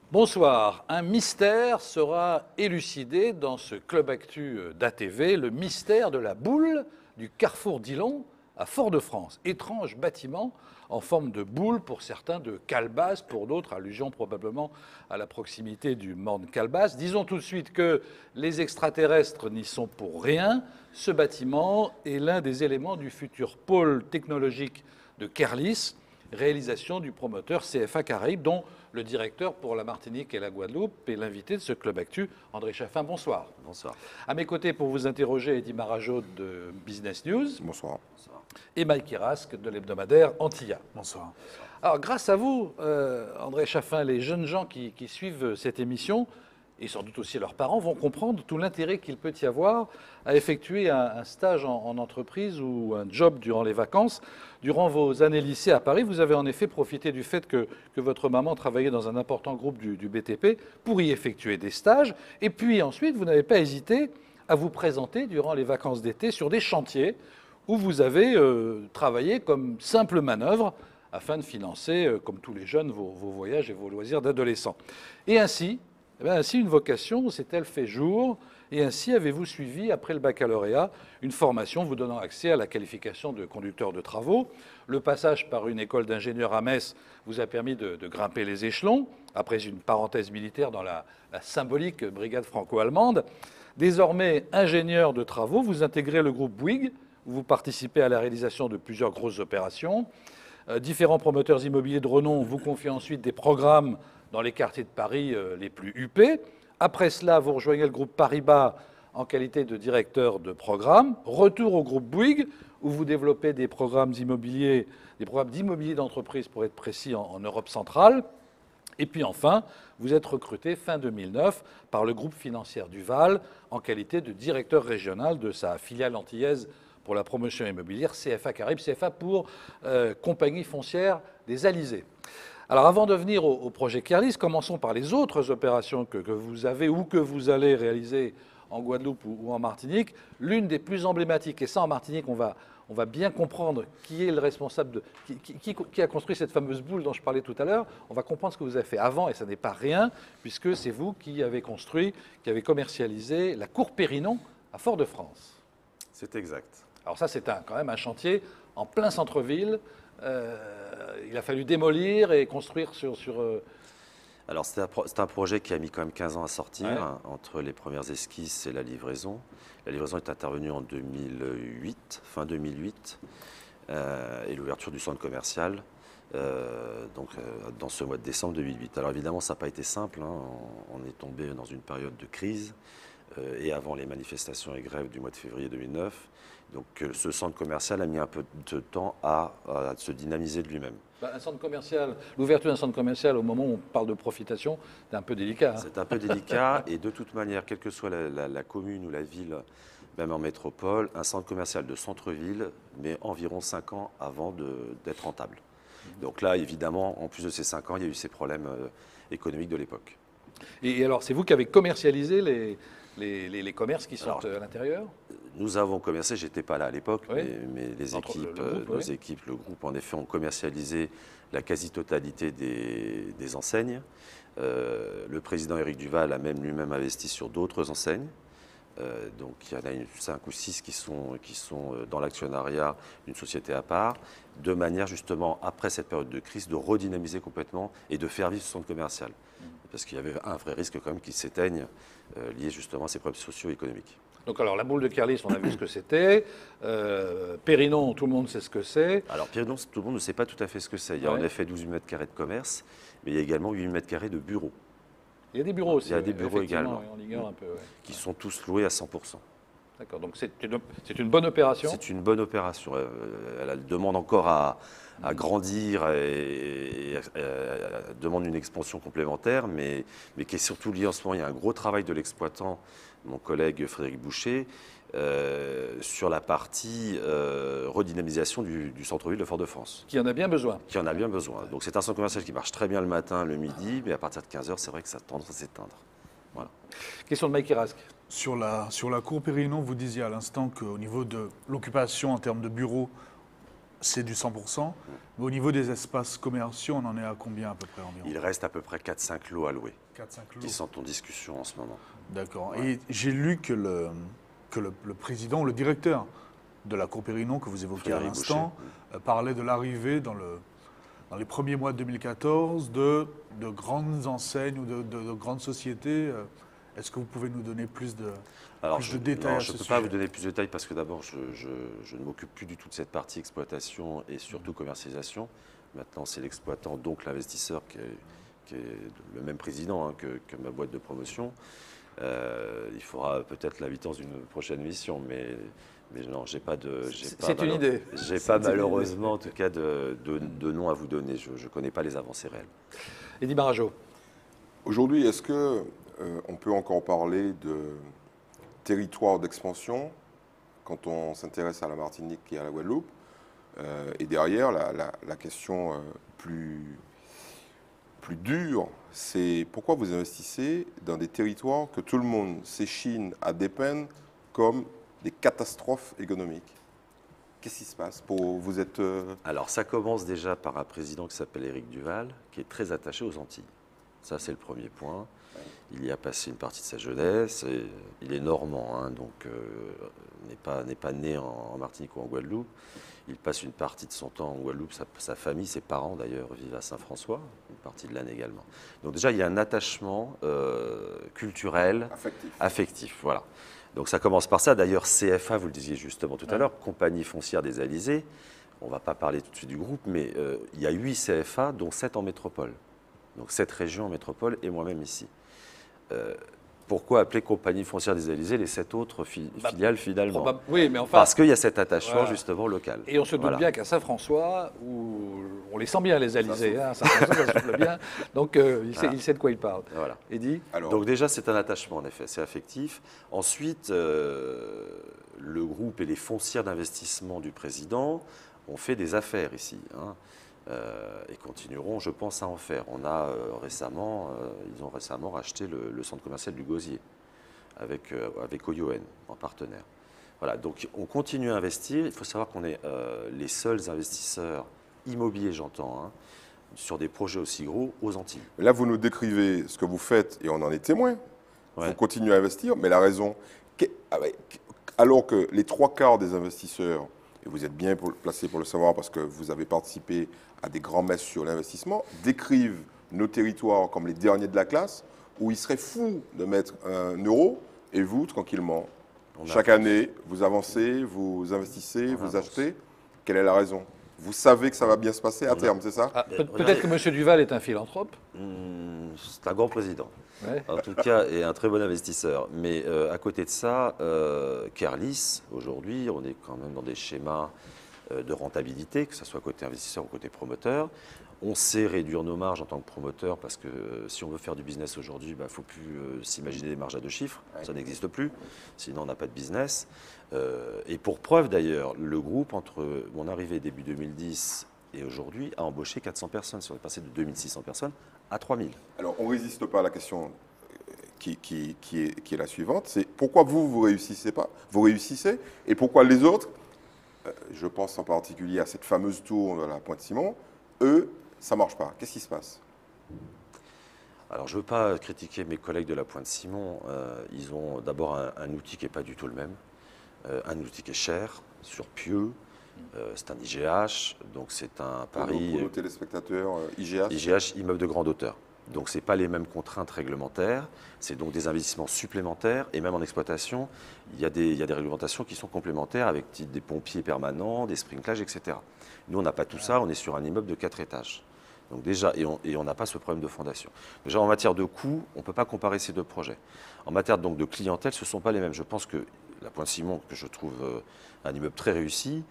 Bonsoir. Un mystère sera élucidé dans ce Club Actu d'ATV, le mystère de la boule du carrefour Dillon à Fort-de-France. Étrange bâtiment en forme de boule pour certains, de calebasse pour d'autres, allusion probablement à la proximité du Morne Calebasse. Disons tout de suite que les extraterrestres n'y sont pour rien. Ce bâtiment est l'un des éléments du futur pôle technologique de Kerlis, réalisation du promoteur CFA Caraïbes, dont le directeur pour la Martinique et la Guadeloupe est l'invité de ce Club Actu, André Chaffin. Bonsoir. Bonsoir. À mes côtés pour vous interroger, Eddy Marajo de Business News. Bonsoir. Et Mike Irasque de l'hebdomadaire Antilla. Bonsoir. Alors, grâce à vous, André Chaffin, les jeunes gens qui suivent cette émission, et sans doute aussi leurs parents, vont comprendre tout l'intérêt qu'il peut y avoir à effectuer un stage en entreprise ou un job durant les vacances. Durant vos années lycée à Paris, vous avez en effet profité du fait que votre maman travaillait dans un important groupe du BTP pour y effectuer des stages. Et puis ensuite, vous n'avez pas hésité à vous présenter durant les vacances d'été sur des chantiers où vous avez travaillé comme simple manœuvre afin de financer, comme tous les jeunes, vos voyages et vos loisirs d'adolescents. Et ainsi, ainsi une vocation s'est-elle fait jour, et ainsi avez-vous suivi, après le baccalauréat, une formation vous donnant accès à la qualification de conducteur de travaux. Le passage par une école d'ingénieurs à Metz vous a permis de grimper les échelons, après une parenthèse militaire dans la symbolique brigade franco-allemande. Désormais ingénieur de travaux, vous intégrez le groupe Bouygues, où vous participez à la réalisation de plusieurs grosses opérations. Différents promoteurs immobiliers de renom vous confient ensuite des programmes dans les quartiers de Paris les plus huppés. Après cela, vous rejoignez le groupe Paribas en qualité de directeur de programme. Retour au groupe Bouygues, où vous développez des programmes d'immobilier d'entreprise, pour être précis, en Europe centrale. Et puis enfin, vous êtes recruté fin 2009 par le groupe financier Duval en qualité de directeur régional de sa filiale antillaise pour la promotion immobilière, CFA Caraïbes, CFA pour Compagnie foncière des Alizés. Alors avant de venir au projet Kerlis, commençons par les autres opérations que vous avez ou que vous allez réaliser en Guadeloupe ou en Martinique. L'une des plus emblématiques, et ça en Martinique on va bien comprendre qui est le responsable, qui a construit cette fameuse boule dont je parlais tout à l'heure. On va comprendre ce que vous avez fait avant, et ça n'est pas rien, puisque c'est vous qui avez construit, qui avez commercialisé la cour Périnon à Fort-de-France. C'est exact. Alors ça, c'est quand même un chantier en plein centre-ville. Il a fallu démolir et construire sur... Alors c'est un projet qui a mis quand même 15 ans à sortir, entre les premières esquisses et la livraison. La livraison est intervenue en 2008, fin 2008, et l'ouverture du centre commercial, dans ce mois de décembre 2008. Alors évidemment, ça n'a pas été simple, hein. On est tombé dans une période de crise, et avant les manifestations et grèves du mois de février 2009. Donc ce centre commercial a mis un peu de temps à se dynamiser de lui-même. Un centre commercial, l'ouverture d'un centre commercial au moment où on parle de profitation, c'est un peu délicat. Hein. C'est un peu délicat, et de toute manière, quelle que soit la commune ou la ville, même en métropole, un centre commercial de centre-ville met environ 5 ans avant d'être rentable. Donc là, évidemment, en plus de ces 5 ans, il y a eu ces problèmes économiques de l'époque. Et alors, c'est vous qui avez commercialisé les commerces qui sont à l'intérieur? Nous avons commercialisé, je n'étais pas là à l'époque, oui. mais les équipes, nos équipes, le groupe, en effet, ont commercialisé la quasi-totalité des enseignes. Le président Éric Duval a même lui-même investi sur d'autres enseignes. Donc il y en a 5 ou 6 qui sont dans l'actionnariat d'une société à part, de manière justement, après cette période de crise, de redynamiser complètement et de faire vivre ce centre commercial. Parce qu'il y avait un vrai risque quand même qu'il s'éteigne, lié justement à ces problèmes socio-économiques. Donc alors la boule de Kerlis, on a vu ce que c'était. Périnon, tout le monde sait ce que c'est. Alors Périnon, tout le monde ne sait pas tout à fait ce que c'est. Il y a en effet 12 000 m² de commerce, mais il y a également 8 000 m² de bureaux. Il y a des bureaux aussi. Il y a des bureaux également, on ignore un peu, qui sont tous loués à 100%. D'accord, donc c'est une bonne opération. C'est une bonne opération. Elle demande encore à grandir et demande une expansion complémentaire, mais qui est surtout liée en ce moment. Il y a un gros travail de l'exploitant, mon collègue Frédéric Boucher, sur la partie redynamisation du centre-ville de Fort-de-France. Qui en a bien besoin. Qui en a bien besoin. Donc c'est un centre commercial qui marche très bien le matin, le midi, mais à partir de 15 h, c'est vrai que ça a tendance à s'éteindre. Voilà. Question de Mike Irasque. Sur la cour Périnon, vous disiez à l'instant qu'au niveau de l'occupation en termes de bureaux, c'est du 100%. Mais au niveau des espaces commerciaux, on en est à combien à peu près environ? Il reste à peu près 4-5 lots à louer, 4-5 lots. qui sont en discussion en ce moment. D'accord. Ouais. Et j'ai lu que le président, le directeur de la Cour Périnon que vous évoquiez à Frédéric l'instant, parlait de l'arrivée dans les premiers mois de 2014 de grandes enseignes ou de grandes sociétés. Est-ce que vous pouvez nous donner plus de détails à ce je ne peux sujet? pas vous donner plus de détails parce que d'abord, je ne m'occupe plus du tout de cette partie exploitation et surtout commercialisation. Maintenant, c'est l'exploitant, donc l'investisseur, qui est le même président hein, que ma boîte de promotion. Il faudra peut-être l'inviter dans une prochaine mission, mais non, j'ai pas de. C'est une idée. J'ai pas malheureusement, en tout cas, de nom à vous donner. Je ne connais pas les avancées réelles. Eddy Barageau. Aujourd'hui, est-ce que on peut encore parler de territoire d'expansion quand on s'intéresse à la Martinique et à la Guadeloupe? Et derrière, la question plus dure, c'est pourquoi vous investissez dans des territoires que tout le monde s'échine à dépeindre comme des catastrophes économiques? Qu'est-ce qui se passe vous êtes Alors, ça commence déjà par un président qui s'appelle Éric Duval, qui est très attaché aux Antilles. Ça, c'est le premier point. Il y a passé une partie de sa jeunesse. Et il est normand, hein, donc n'est pas né en Martinique ou en Guadeloupe. Il passe une partie de son temps en Guadeloupe. Sa famille, ses parents d'ailleurs, vivent à Saint-François, une partie de l'année également. Donc déjà, il y a un attachement culturel, affectif. Voilà. Donc ça commence par ça. D'ailleurs, CFA, vous le disiez justement tout à l'heure, Compagnie foncière des Alizés. On ne va pas parler tout de suite du groupe, mais il y a 8 CFA, dont 7 en métropole. Donc 7 régions en métropole et moi-même ici. Pourquoi appeler Compagnie foncière des Alizés les 7 autres filiales finalement? Oui, mais enfin, parce qu'il y a cet attachement voilà, justement local. Et on se doute bien qu'à Saint-François, où on les sent bien les Alizés, hein, Saint-François, ça souffle bien, donc il sait de quoi il parle. Voilà. Eddy? Donc déjà c'est un attachement en effet, c'est affectif. Ensuite, le groupe et les foncières d'investissement du président ont fait des affaires ici. Hein. Et continueront, je pense, à en faire. Ils ont récemment racheté le centre commercial du Gosier avec Oyoen en partenaire. Voilà, donc on continue à investir. Il faut savoir qu'on est les seuls investisseurs immobiliers, j'entends, hein, sur des projets aussi gros aux Antilles. Là, vous nous décrivez ce que vous faites et on en est témoin. Ouais. Vous continuez à investir, mais la raison, alors que les 3/4 des investisseurs, et vous êtes bien placé pour le savoir parce que vous avez participé à des grands messes sur l'investissement, décrivent nos territoires comme les derniers de la classe, où il serait fou de mettre 1 euro et vous, tranquillement, chaque année, vous avancez, vous investissez, vous achetez. Quelle est la raison? Vous savez que ça va bien se passer à terme, c'est ça? Peut-être que M. Duval est un philanthrope. C'est un grand président, Ouais. en tout cas, et un très bon investisseur. Mais à côté de ça, Kerlis, aujourd'hui, on est quand même dans des schémas de rentabilité, que ce soit côté investisseur ou côté promoteur. On sait réduire nos marges en tant que promoteur parce que si on veut faire du business aujourd'hui, il ne faut plus s'imaginer des marges à 2 chiffres, ça n'existe plus, sinon on n'a pas de business. Et pour preuve d'ailleurs, le groupe, entre mon arrivée début 2010 et aujourd'hui, a embauché 400 personnes. On est passé de 2600 personnes à 3000. Alors, on ne résiste pas à la question qui est la suivante, c'est pourquoi vous réussissez pas, vous réussissez, et pourquoi les autres, je pense en particulier à cette fameuse tour de la Pointe-Simon, eux, ça ne marche pas. Qu'est-ce qui se passe? Alors, je ne veux pas critiquer mes collègues de la Pointe-Simon. Ils ont d'abord un outil qui n'est pas du tout le même, un outil qui est cher, sur pieux. C'est un IGH, donc c'est un pari. Pour nos téléspectateurs, IGH. IGH, immeuble de grande hauteur. Donc, ce n'est pas les mêmes contraintes réglementaires, c'est donc des investissements supplémentaires. Et même en exploitation, il y a des réglementations qui sont complémentaires avec des pompiers permanents, des sprinklages, etc. Nous, on n'a pas tout ça, on est sur un immeuble de 4 étages. Donc déjà, et on n'a pas ce problème de fondation. Déjà, en matière de coûts, on ne peut pas comparer ces deux projets. En matière donc de clientèle, ce ne sont pas les mêmes. Je pense que la Pointe-Simon, que je trouve un immeuble très réussi,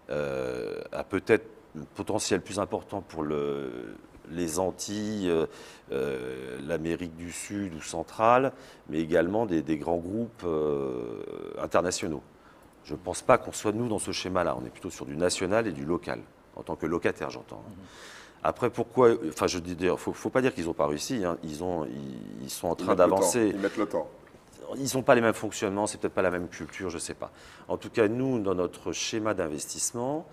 a peut-être un potentiel plus important pour les Antilles, l'Amérique du Sud ou centrale, mais également des grands groupes internationaux. Je ne pense pas qu'on soit, nous, dans ce schéma-là. On est plutôt sur du national et du local, en tant que locataire, j'entends. Après, pourquoi... Enfin, je dis d'ailleurs, il ne faut pas dire qu'ils n'ont pas réussi. Hein. Ils sont en train d'avancer. Ils mettent le temps. Ils n'ont pas les mêmes fonctionnements, c'est peut-être pas la même culture, je ne sais pas. En tout cas, nous, dans notre schéma d'investissement,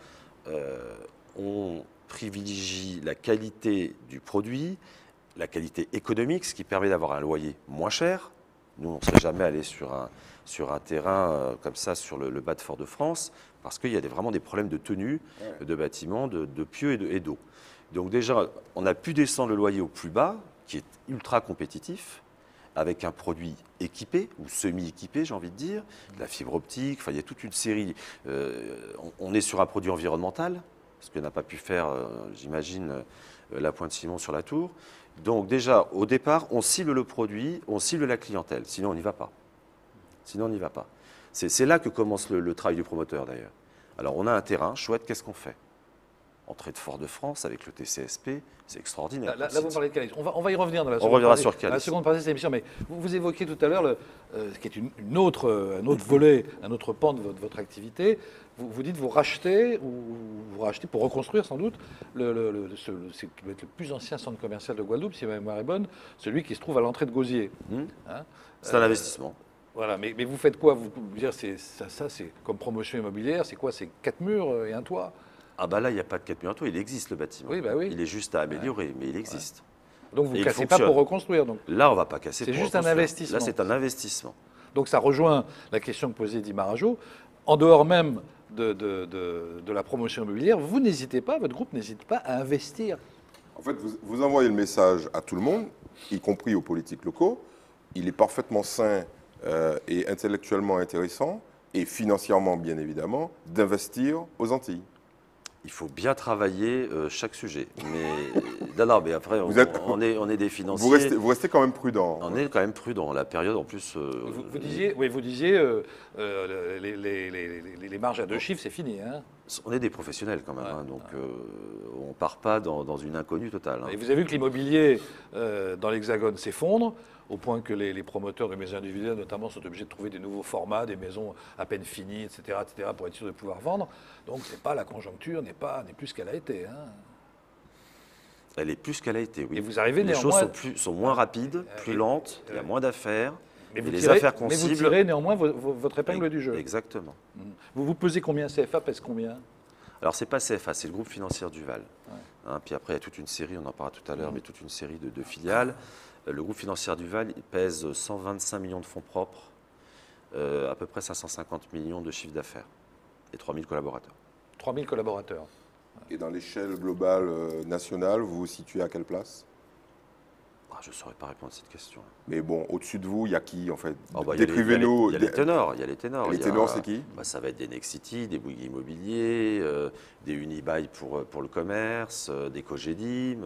on privilégie la qualité du produit, la qualité économique, ce qui permet d'avoir un loyer moins cher. Nous, on ne serait jamais allé sur un terrain comme ça, sur le bas de Fort-de-France, parce qu'il y a vraiment des problèmes de tenue de bâtiments, de pieux et d'eau. Donc déjà, on a pu descendre le loyer au plus bas, qui est ultra compétitif, avec un produit équipé, ou semi-équipé, j'ai envie de dire, de la fibre optique, enfin, il y a toute une série. On est sur un produit environnemental, ce que n'a pas pu faire, j'imagine, la Pointe Simon sur la tour. Donc déjà, au départ, on cible le produit, on cible la clientèle, sinon on n'y va pas. Sinon on n'y va pas. C'est là que commence le travail du promoteur d'ailleurs. Alors on a un terrain, chouette, qu'est-ce qu'on fait? Entrée de Fort-de-France avec le TCSP, c'est extraordinaire. Là, vous parlez de Calais. On va y revenir dans la seconde partie de cette émission. Mais vous évoquiez tout à l'heure, ce qui est un autre volet, un autre pan de votre activité. Vous dites vous rachetez pour reconstruire sans doute ce qui doit être le plus ancien centre commercial de Guadeloupe, si ma mémoire est bonne, celui qui se trouve à l'entrée de Gosier. Hein, c'est un investissement. Voilà, mais vous faites quoi? Vous dire c'est comme promotion immobilière, c'est quoi? C'est 4 murs et un toit? Ah bah là, il n'y a pas de 4 murs en tout, il existe le bâtiment. Oui, bah oui. Il est juste à améliorer, mais il existe. Donc vous ne cassez pas pour reconstruire donc. Là, on ne va pas casser pour reconstruire. C'est juste un investissement. Là, c'est un investissement. Donc ça rejoint la question que posait Di Marajo. En dehors même de la promotion immobilière, vous n'hésitez pas, votre groupe n'hésite pas à investir. En fait, vous envoyez le message à tout le monde, y compris aux politiques locaux. Il est parfaitement sain et intellectuellement intéressant, et financièrement bien évidemment, d'investir aux Antilles. Il faut bien travailler chaque sujet. Mais non, mais après, on est des financiers. Vous restez quand même prudent. On est quand même prudent. La période, en plus. Vous disiez, les marges à 2 chiffres, c'est fini. Hein. On est des professionnels quand même, donc on ne part pas dans une inconnue totale. Et vous avez vu que l'immobilier dans l'Hexagone s'effondre, au point que les promoteurs de maisons individuelles, notamment, sont obligés de trouver des nouveaux formats, des maisons à peine finies, etc., pour être sûr de pouvoir vendre. Donc, la conjoncture n'est plus qu'elle a été. Hein. Elle est plus qu'elle a été, oui. Et vous arrivez les néanmoins... choses sont moins rapides, plus lentes, il y a moins d'affaires. Mais les affaires qu'on cible... cible... vous tirez néanmoins votre épingle du jeu. Exactement. Vous pesez combien? CFA pèse combien? Alors, ce n'est pas CFA, c'est le groupe financier Duval. Puis après, il y a toute une série, on en parlera tout à l'heure, mais toute une série de filiales. Le groupe financier Duval il pèse 125 millions de fonds propres, à peu près 550 millions de chiffre d'affaires et 3000 collaborateurs. 3000 collaborateurs. Et dans l'échelle globale nationale, vous vous situez à quelle place? Je ne saurais pas répondre à cette question. Mais bon, au-dessus de vous, il y a qui en fait? Décrivez-nous. Il y a les ténors. Il y a les ténors. Les ténors, c'est qui? Ça va être des Nexity, des Bouygues Immobilier, des Unibail pour le commerce, des Cogedim.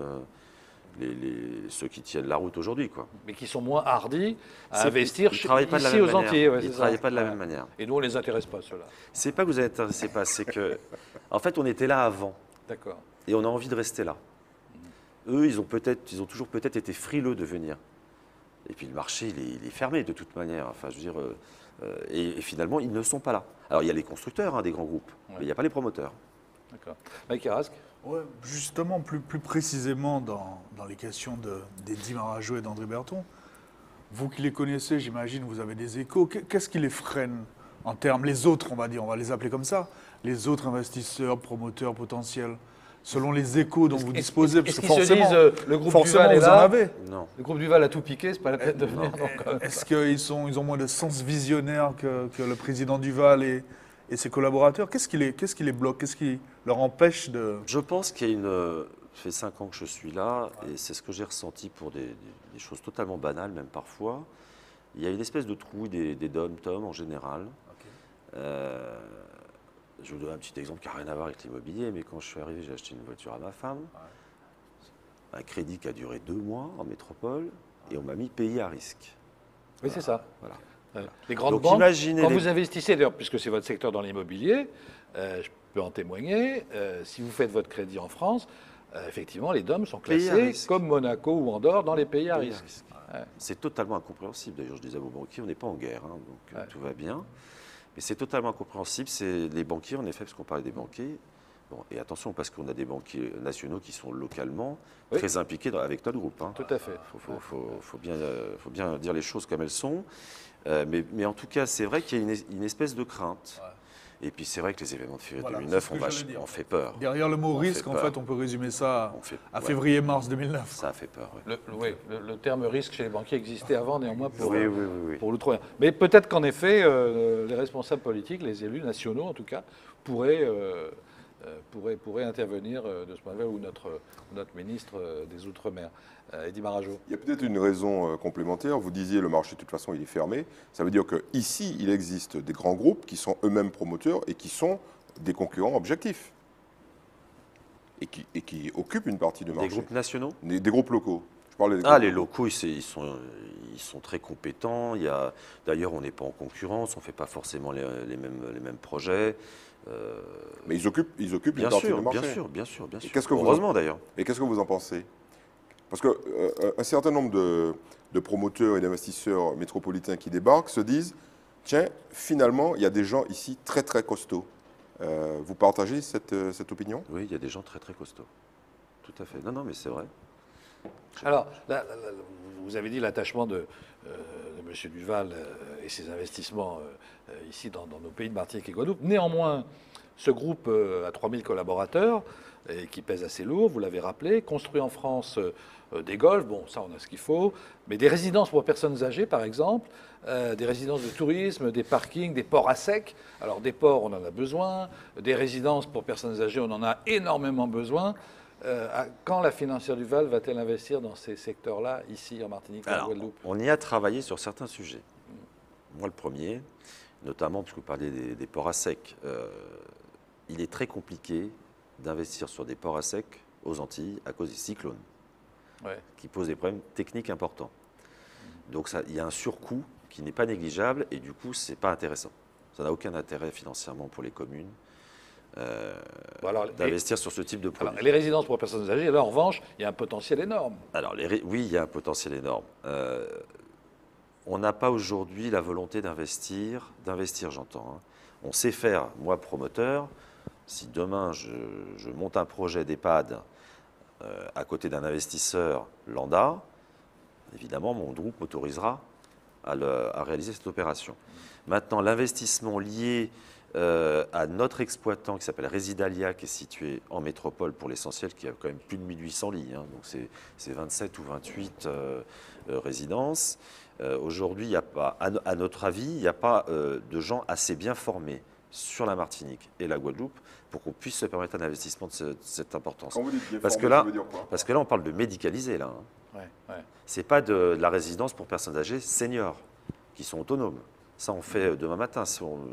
Ceux qui tiennent la route aujourd'hui, quoi. Mais qui sont moins hardis à investir ici aux Antilles. Ils ne travaillent pas de la même manière. Et nous, on ne les intéresse pas, ceux-là. C'est pas que vous ne les intéressez pas, c'est que, en fait, on était là avant. D'accord. Et on a envie de rester là. Eux, ils ont toujours peut-être été frileux de venir. Et puis le marché, il est fermé de toute manière. Enfin, je veux dire, et finalement, ils ne sont pas là. Alors, il y a les constructeurs des grands groupes, mais il n'y a pas les promoteurs. D'accord. Mike Carrasque. Ouais, justement, plus précisément dans les questions des Di Marajo et d'André Berton, vous qui les connaissez, j'imagine, vous avez des échos. Qu'est-ce qui les freine en termes, les autres, on va dire, on va les appeler comme ça, les autres investisseurs, promoteurs potentiels, selon les échos dont vous disposez, parce que forcément, le groupe Duval est vous en là. avez. Non. Le groupe Duval a tout piqué, c'est pas la peine de venir. Est-ce qu'ils ont moins de sens visionnaire que le président Duval et ses collaborateurs? Qu'est-ce qui les bloque? Qu'est-ce qui leur empêche de... Je pense qu'il y a ça fait 5 ans que je suis là, et c'est ce que j'ai ressenti pour des choses totalement banales, même parfois. Il y a une espèce de trouille des dom-tom en général. Okay. Je vais vous donner un petit exemple qui n'a rien à voir avec l'immobilier, mais quand je suis arrivé, j'ai acheté une voiture à ma femme. Ouais. Un crédit qui a duré 2 mois en métropole, et on m'a mis pays à risque. Oui, c'est ça. Voilà. Les grandes banques, quand vous investissez, d'ailleurs, puisque c'est votre secteur dans l'immobilier, je peux en témoigner, si vous faites votre crédit en France, effectivement, les DOM sont classés comme Monaco ou Andorre dans les pays à risque. Ouais. C'est totalement incompréhensible. D'ailleurs, je disais à vos banquiers, on n'est pas en guerre, donc tout va bien. Mais c'est totalement incompréhensible. C'est les banquiers, en effet, parce qu'on parlait des banquiers. Bon, et attention, parce qu'on a des banquiers nationaux qui sont localement très impliqués avec notre groupe. Tout à fait. Faut bien dire les choses comme elles sont. Mais en tout cas, c'est vrai qu'il y a une espèce de crainte. Ouais. Et puis c'est vrai que les événements de février Voilà, 2009 c'est ce que j'allais dire. ont fait peur. Derrière le mot On risque, fait en peur. fait, on peut résumer ça à ouais. février-mars 2009. Ça a fait peur, oui. Le terme risque chez les banquiers existait avant, néanmoins, Oui. pour l'outre-mer. Mais peut-être qu'en effet, les responsables politiques, les élus nationaux en tout cas, pourraient intervenir de ce point de vue, ou notre ministre des Outre-mer, Eddy Marajo. Il y a peut-être une raison complémentaire. Vous disiez le marché, de toute façon, il est fermé. Ça veut dire qu'ici, il existe des grands groupes qui sont eux-mêmes promoteurs et qui sont des concurrents objectifs. Et qui occupent une partie du marché. Des groupes nationaux? Des groupes locaux. Je parlais des Ah, groupes les locaux. locaux, ils sont très compétents. D'ailleurs, on n'est pas en concurrence, on ne fait pas forcément les mêmes projets. Mais ils occupent Bien une partie sûr, du marché. bien sûr. Heureusement d'ailleurs. Et qu'est-ce que vous en pensez? Parce qu'un certain nombre de promoteurs et d'investisseurs métropolitains qui débarquent se disent, tiens, finalement, il y a des gens ici très très costauds. Vous partagez cette opinion? Oui, il y a des gens très très costauds. Tout à fait. Non, mais c'est vrai. Alors, vous avez dit l'attachement de M. Duval et ses investissements ici dans nos pays de Martinique et Guadeloupe. Néanmoins, ce groupe a 3000 collaborateurs et qui pèse assez lourd, vous l'avez rappelé, construit en France des golfs, bon, ça on a ce qu'il faut, mais des résidences pour personnes âgées, par exemple, des résidences de tourisme, des parkings, des ports à sec. Alors, des ports, on en a besoin, des résidences pour personnes âgées, on en a énormément besoin. Quand la financière du Val va-t-elle investir dans ces secteurs-là, ici en Martinique, en Guadeloupe? On y a travaillé sur certains sujets. Moi, le premier, notamment parce que vous parlez des ports à sec, il est très compliqué d'investir sur des ports à sec aux Antilles à cause des cyclones, qui posent des problèmes techniques importants. Donc il y a un surcoût qui n'est pas négligeable et du coup, ce n'est pas intéressant. Ça n'a aucun intérêt financièrement pour les communes. D'investir sur ce type de produit. Alors, les résidences pour personnes âgées, là, en revanche, il y a un potentiel énorme. Alors, oui, il y a un potentiel énorme. On n'a pas aujourd'hui la volonté d'investir, j'entends. On sait faire, moi, promoteur, si demain je monte un projet d'EHPAD à côté d'un investisseur lambda, évidemment, mon groupe m'autorisera à réaliser cette opération. Maintenant, l'investissement lié à notre exploitant qui s'appelle Residalia, qui est situé en métropole pour l'essentiel, qui a quand même plus de 1800 lits, donc c'est 27 ou 28 résidences. Aujourd'hui, il n'y a pas, à notre avis, il n'y a pas de gens assez bien formés sur la Martinique et la Guadeloupe pour qu'on puisse se permettre un investissement de cette importance. Quand vous dites bien parce formé, que là, ça veut dire quoi? Parce que là, on parle de médicaliser, là. C'est pas de la résidence pour personnes âgées seniors qui sont autonomes. Ça, on fait demain matin.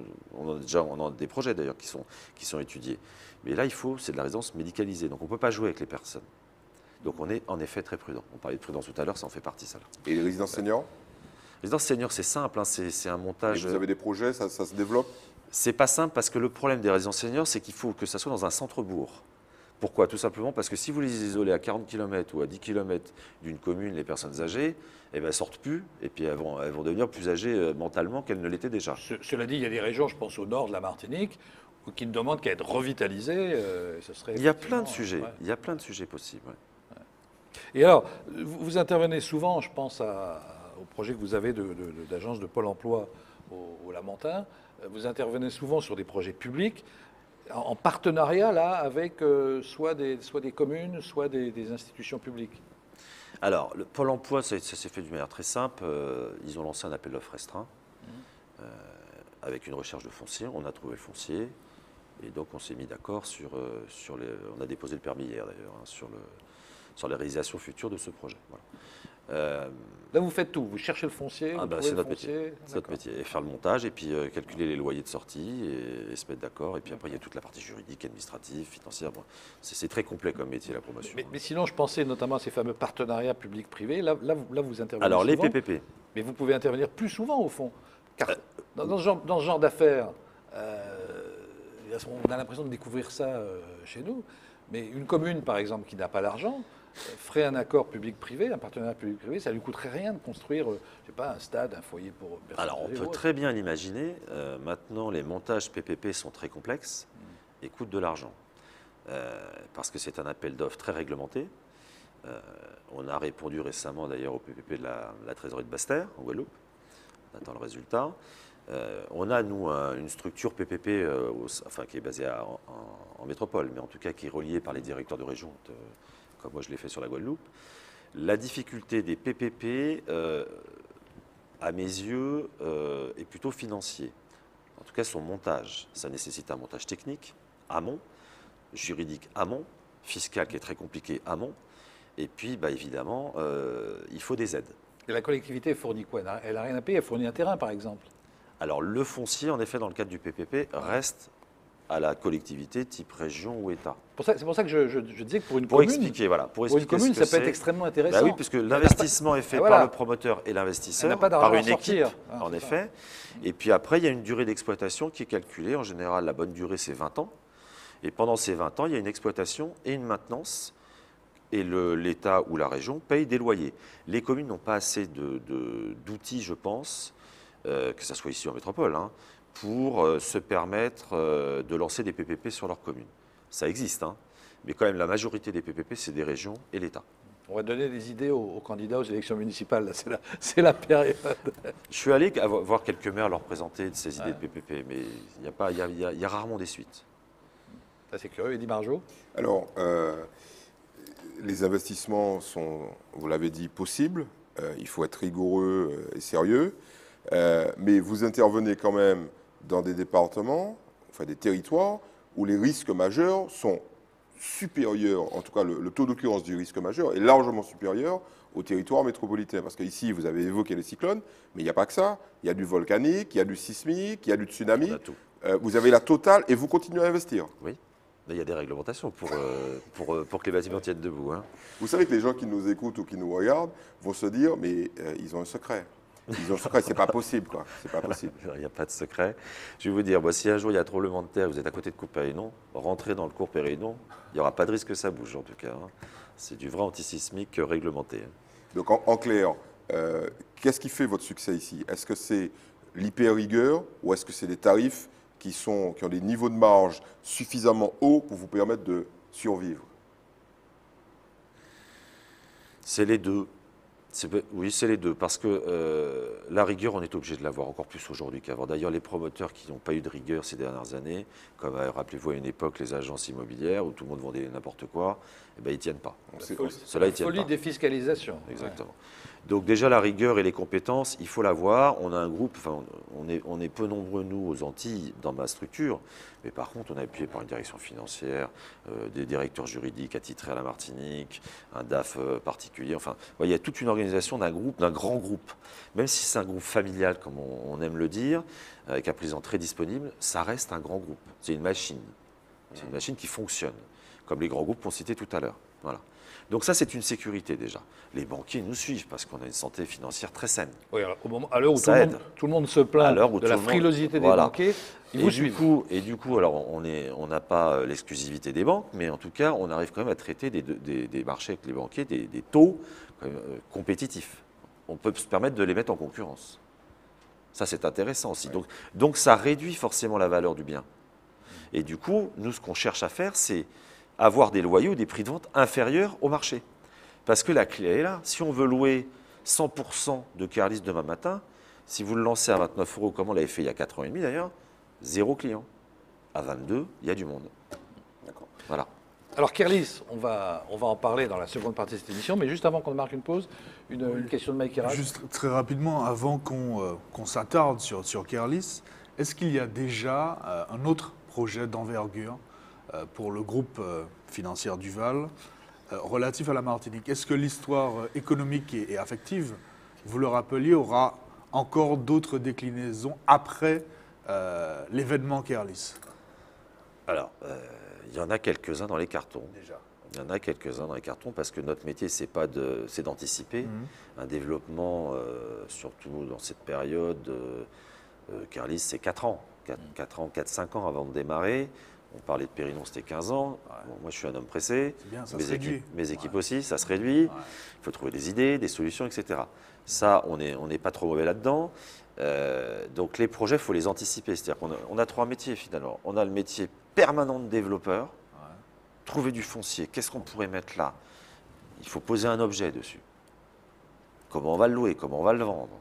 On a des projets d'ailleurs qui sont étudiés. Mais là, c'est de la résidence médicalisée. Donc, on ne peut pas jouer avec les personnes. Donc, on est en effet très prudent. On parlait de prudence tout à l'heure, ça en fait partie, ça. Là. Et les résidences seniors? Les résidences seniors, c'est simple. C'est un montage. Et vous avez des projets, ça se développe? C'est pas simple parce que le problème des résidences seniors, c'est qu'il faut que ça soit dans un centre-bourg. Pourquoi? Tout simplement parce que si vous les isolez à 40 km ou à 10 km d'une commune, les personnes âgées, elles ne sortent plus et puis elles vont devenir plus âgées mentalement qu'elles ne l'étaient déjà. Cela dit, il y a des régions, je pense au nord de la Martinique, qui ne demandent qu'à être revitalisées. Il y a plein de sujets, il y a plein de sujets possibles. Ouais. Et alors, vous intervenez souvent, je pense au projet que vous avez d'agence de Pôle emploi au Lamentin, vous intervenez souvent sur des projets publics, en partenariat là avec soit des communes, soit des institutions publiques. Alors, le Pôle emploi, ça s'est fait d'une manière très simple. Ils ont lancé un appel d'offres restreint avec une recherche de foncier. On a trouvé le foncier et donc on s'est mis d'accord sur les. On a déposé le permis hier d'ailleurs sur les réalisations futures de ce projet. Voilà. Là, vous faites tout. Vous cherchez le foncier, c'est notre métier. C'est notre métier. Et faire le montage et puis calculer les loyers de sortie et se mettre d'accord. Et puis après, il y a toute la partie juridique, administrative, financière. Bon, c'est très complet comme métier, la promotion. Mais sinon, je pensais notamment à ces fameux partenariats public-privé. Là, vous intervenez Alors, souvent. les PPP. Mais vous pouvez intervenir plus souvent, au fond. Car dans ce genre d'affaires, on a l'impression de découvrir ça chez nous. Mais une commune, par exemple, qui n'a pas l'argent, ferait un accord public-privé, un partenariat public-privé, ça ne lui coûterait rien de construire, je sais pas, un stade, un foyer pour personnes. Alors, on peut très bien l'imaginer. Maintenant, les montages PPP sont très complexes et coûtent de l'argent. Parce que c'est un appel d'offres très réglementé. On a répondu récemment, d'ailleurs, au PPP de la trésorerie de Basse-Terre, en Guadeloupe. On attend le résultat. On a, nous, une structure PPP qui est basée en métropole, mais en tout cas qui est reliée par les directeurs de région, comme moi je l'ai fait sur la Guadeloupe. La difficulté des PPP, à mes yeux, est plutôt financier. En tout cas, son montage, ça nécessite un montage technique, amont, juridique, amont, fiscal qui est très compliqué, amont. Et puis, évidemment, il faut des aides. Et la collectivité fournit quoi? Elle n'a rien à payer, elle fournit un terrain, par exemple. Alors, le foncier, en effet, dans le cadre du PPP, reste à la collectivité type région ou État. C'est pour ça que je disais que pour une Pour commune, expliquer, voilà, pour une commune ça peut être extrêmement intéressant. Oui, puisque l'investissement est fait par le promoteur et l'investisseur, par une équipe, en effet. Et puis après, il y a une durée d'exploitation qui est calculée. En général, la bonne durée, c'est 20 ans. Et pendant ces 20 ans, il y a une exploitation et une maintenance. Et l'État ou la région paye des loyers. Les communes n'ont pas assez d'outils, je pense, que ce soit ici en métropole, pour se permettre de lancer des PPP sur leur commune. Ça existe, mais quand même la majorité des PPP, c'est des régions et l'État. On va donner des idées aux candidats aux élections municipales, c'est la période. Je suis allé voir quelques maires leur présenter ces idées de PPP, mais il y a rarement des suites. C'est curieux, Eddy Margeau. Alors, les investissements sont, vous l'avez dit, possibles. Il faut être rigoureux et sérieux. Mais vous intervenez quand même dans des départements, enfin des territoires, où les risques majeurs sont supérieurs, en tout cas le taux d'occurrence du risque majeur est largement supérieur au territoire métropolitain. Parce qu'ici, vous avez évoqué les cyclones, mais il n'y a pas que ça. Il y a du volcanique, il y a du sismique, il y a du tsunami. On a tout. Vous avez la totale et vous continuez à investir. Oui. Il y a des réglementations pour que les bâtiments tiennent debout. Vous savez que les gens qui nous écoutent ou qui nous regardent vont se dire, mais ils ont un secret. Ils ont un secret, c'est pas possible, quoi. C'est pas possible. Il n'y a pas de secret. Je vais vous dire, si un jour il y a tremblement de terre, vous êtes à côté de cours Périnon, rentrez dans le cours Périnon, il n'y aura pas de risque que ça bouge en tout cas. C'est du vrai antisismique réglementé. Donc en clair, qu'est-ce qui fait votre succès ici? Est-ce que c'est l'hyper-rigueur ou est-ce que c'est des tarifs qui ont des niveaux de marge suffisamment hauts pour vous permettre de survivre? C'est les deux. Oui, c'est les deux, parce que la rigueur, on est obligé de l'avoir encore plus aujourd'hui qu'avant. D'ailleurs, les promoteurs qui n'ont pas eu de rigueur ces dernières années, comme rappelez-vous à une époque les agences immobilières où tout le monde vendait n'importe quoi, ils ne tiennent pas. Cela, ils tiennent pas. Folie des fiscalisations. Exactement. Ouais. Donc déjà, la rigueur et les compétences, il faut l'avoir. On a un groupe, on est peu nombreux, nous, aux Antilles, dans ma structure, mais par contre, on est appuyé par une direction financière, des directeurs juridiques attitrés à la Martinique, un DAF particulier. Enfin, il y a toute une organisation d'un groupe, d'un grand groupe. Même si c'est un groupe familial, comme on aime le dire, avec un président très disponible, ça reste un grand groupe. C'est une machine. C'est une machine qui fonctionne, comme les grands groupes qu'on citait tout à l'heure. Voilà. Donc ça, c'est une sécurité déjà. Les banquiers nous suivent parce qu'on a une santé financière très saine. Oui, alors, à l'heure où tout le monde se plaint de la frilosité des banquiers, ils vous suivent. Et du coup, alors on n'a pas l'exclusivité des banques, mais en tout cas, on arrive quand même à traiter des marchés avec les banquiers, des taux compétitifs. On peut se permettre de les mettre en concurrence. Ça, c'est intéressant aussi. Ouais. Donc ça réduit forcément la valeur du bien. Et du coup, nous, ce qu'on cherche à faire, c'est avoir des loyers ou des prix de vente inférieurs au marché. Parce que la clé est là. Si on veut louer 100% de Carlis demain matin, si vous le lancez à 29 €, comme on l'avait fait il y a 4 ans et demi d'ailleurs, 0 client. À 22, il y a du monde. D'accord. Voilà. Alors Carlis, on va en parler dans la seconde partie de cette émission, mais juste avant qu'on marque une pause, une question de Mike Kerak. Juste très rapidement, avant qu'on s'attarde sur Carlis, est-ce qu'il y a déjà un autre projet d'envergure pour le groupe financier Duval relatif à la Martinique? Est-ce que l'histoire économique et affective, vous le rappeliez, aura encore d'autres déclinaisons après l'événement Carlis? Alors, il y en a quelques-uns dans les cartons. Déjà. Il y en a quelques-uns dans les cartons parce que notre métier, c'est d'anticiper un développement, surtout dans cette période. Carlis, c'est 4 ans. 4-5 ans avant de démarrer. On parlait de Périnon, c'était 15 ans. Ouais. Bon, moi, je suis un homme pressé. Bien, mes équipes aussi, ça se réduit. Ouais. Il faut trouver des idées, des solutions, etc. Ça, on n'est pas trop mauvais là-dedans. Donc, les projets, il faut les anticiper. C'est-à-dire qu'on a 3 métiers, finalement. On a le métier permanent de développeur. Ouais. Trouver du foncier. Qu'est-ce qu'on pourrait mettre là? Il faut poser un objet dessus. Comment on va le louer? Comment on va le vendre?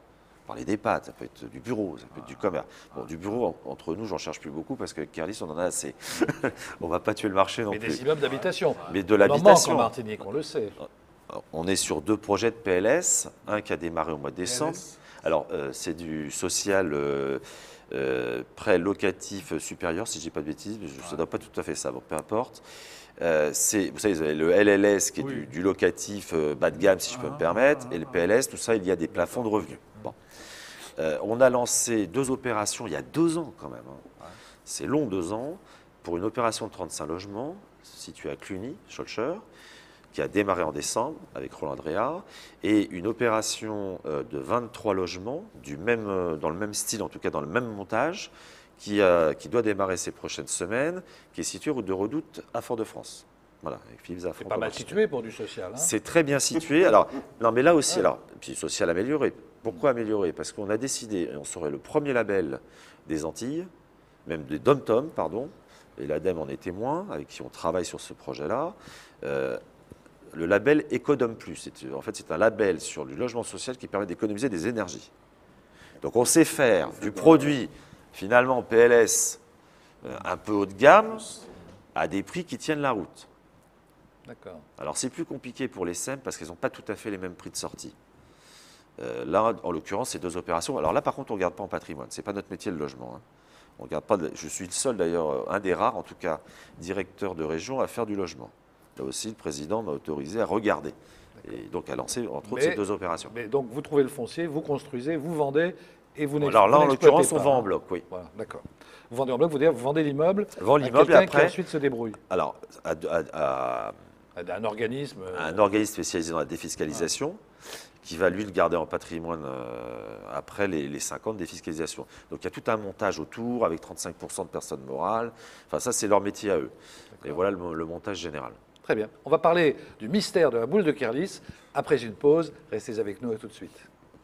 parler d'EHPAD, ça peut être du bureau, ça peut être du commerce. Bon, du bureau, entre nous, j'en cherche plus beaucoup parce qu'avec Kerlis, on en a assez. On ne va pas tuer le marché non plus. Mais des immeubles d'habitation. Mais de l'habitation. On en manque en Martinique, on le sait. On est sur 2 projets de PLS, un qui a démarré au mois de décembre. Alors, c'est du social prêt locatif supérieur, si je ne dis pas de bêtises, ça ne doit pas tout à fait ça, bon, peu importe. Vous savez, vous avez le LLS qui est du locatif bas de gamme, si je peux me permettre, et le PLS, tout ça, il y a des plafonds de revenus. Bon. On a lancé 2 opérations il y a 2 ans quand même. Hein. C'est long, 2 ans, pour une opération de 35 logements située à Cluny, Schœlcher, qui a démarré en décembre avec Roland Andrea, et une opération de 23 logements dans le même style, en tout cas dans le même montage, qui doit démarrer ces prochaines semaines, qui est située route de Redoute à Fort-de-France. Voilà, avec Philippe Zaffran. C'est pas mal situé pour du social. Hein. C'est très bien situé. Alors, non, mais là aussi, puis social amélioré. Pourquoi améliorer? Parce qu'on a décidé, on serait le premier label des Antilles, même des DOM-TOM, pardon, et l'ADEME en est témoin, avec qui on travaille sur ce projet-là. Le label Ecodom Plus. En fait, c'est un label sur du logement social qui permet d'économiser des énergies. Donc, on sait faire du produit, finalement, PLS, un peu haut de gamme, à des prix qui tiennent la route. D'accord. Alors, c'est plus compliqué pour les SEM parce qu'elles n'ont pas tout à fait les mêmes prix de sortie. Là, en l'occurrence, c'est 2 opérations. Alors là, par contre, on ne regarde pas en patrimoine. Ce n'est pas notre métier, le logement. Hein. On regarde pas. Je suis le seul, d'ailleurs, un des rares, en tout cas, directeur de région à faire du logement. Là aussi, le président m'a autorisé à regarder. Et donc à lancer, entre autres, ces 2 opérations. Mais donc, vous trouvez le foncier, vous construisez, vous vendez et vous n'exploitez pas. Alors là, en l'occurrence, on vend en bloc, oui. Voilà, d'accord. Vous vendez en bloc, vous vendez l'immeuble à quelqu'un qui ensuite se débrouille. Alors, un organisme. Un organisme spécialisé dans la défiscalisation, qui va, lui, le garder en patrimoine après les 5 ans de défiscalisation. Donc il y a tout un montage autour, avec 35% de personnes morales. Enfin, ça, c'est leur métier à eux. Et voilà le montage général. Très bien. On va parler du mystère de la boule de Kerlis après une pause. Restez avec nous et tout de suite.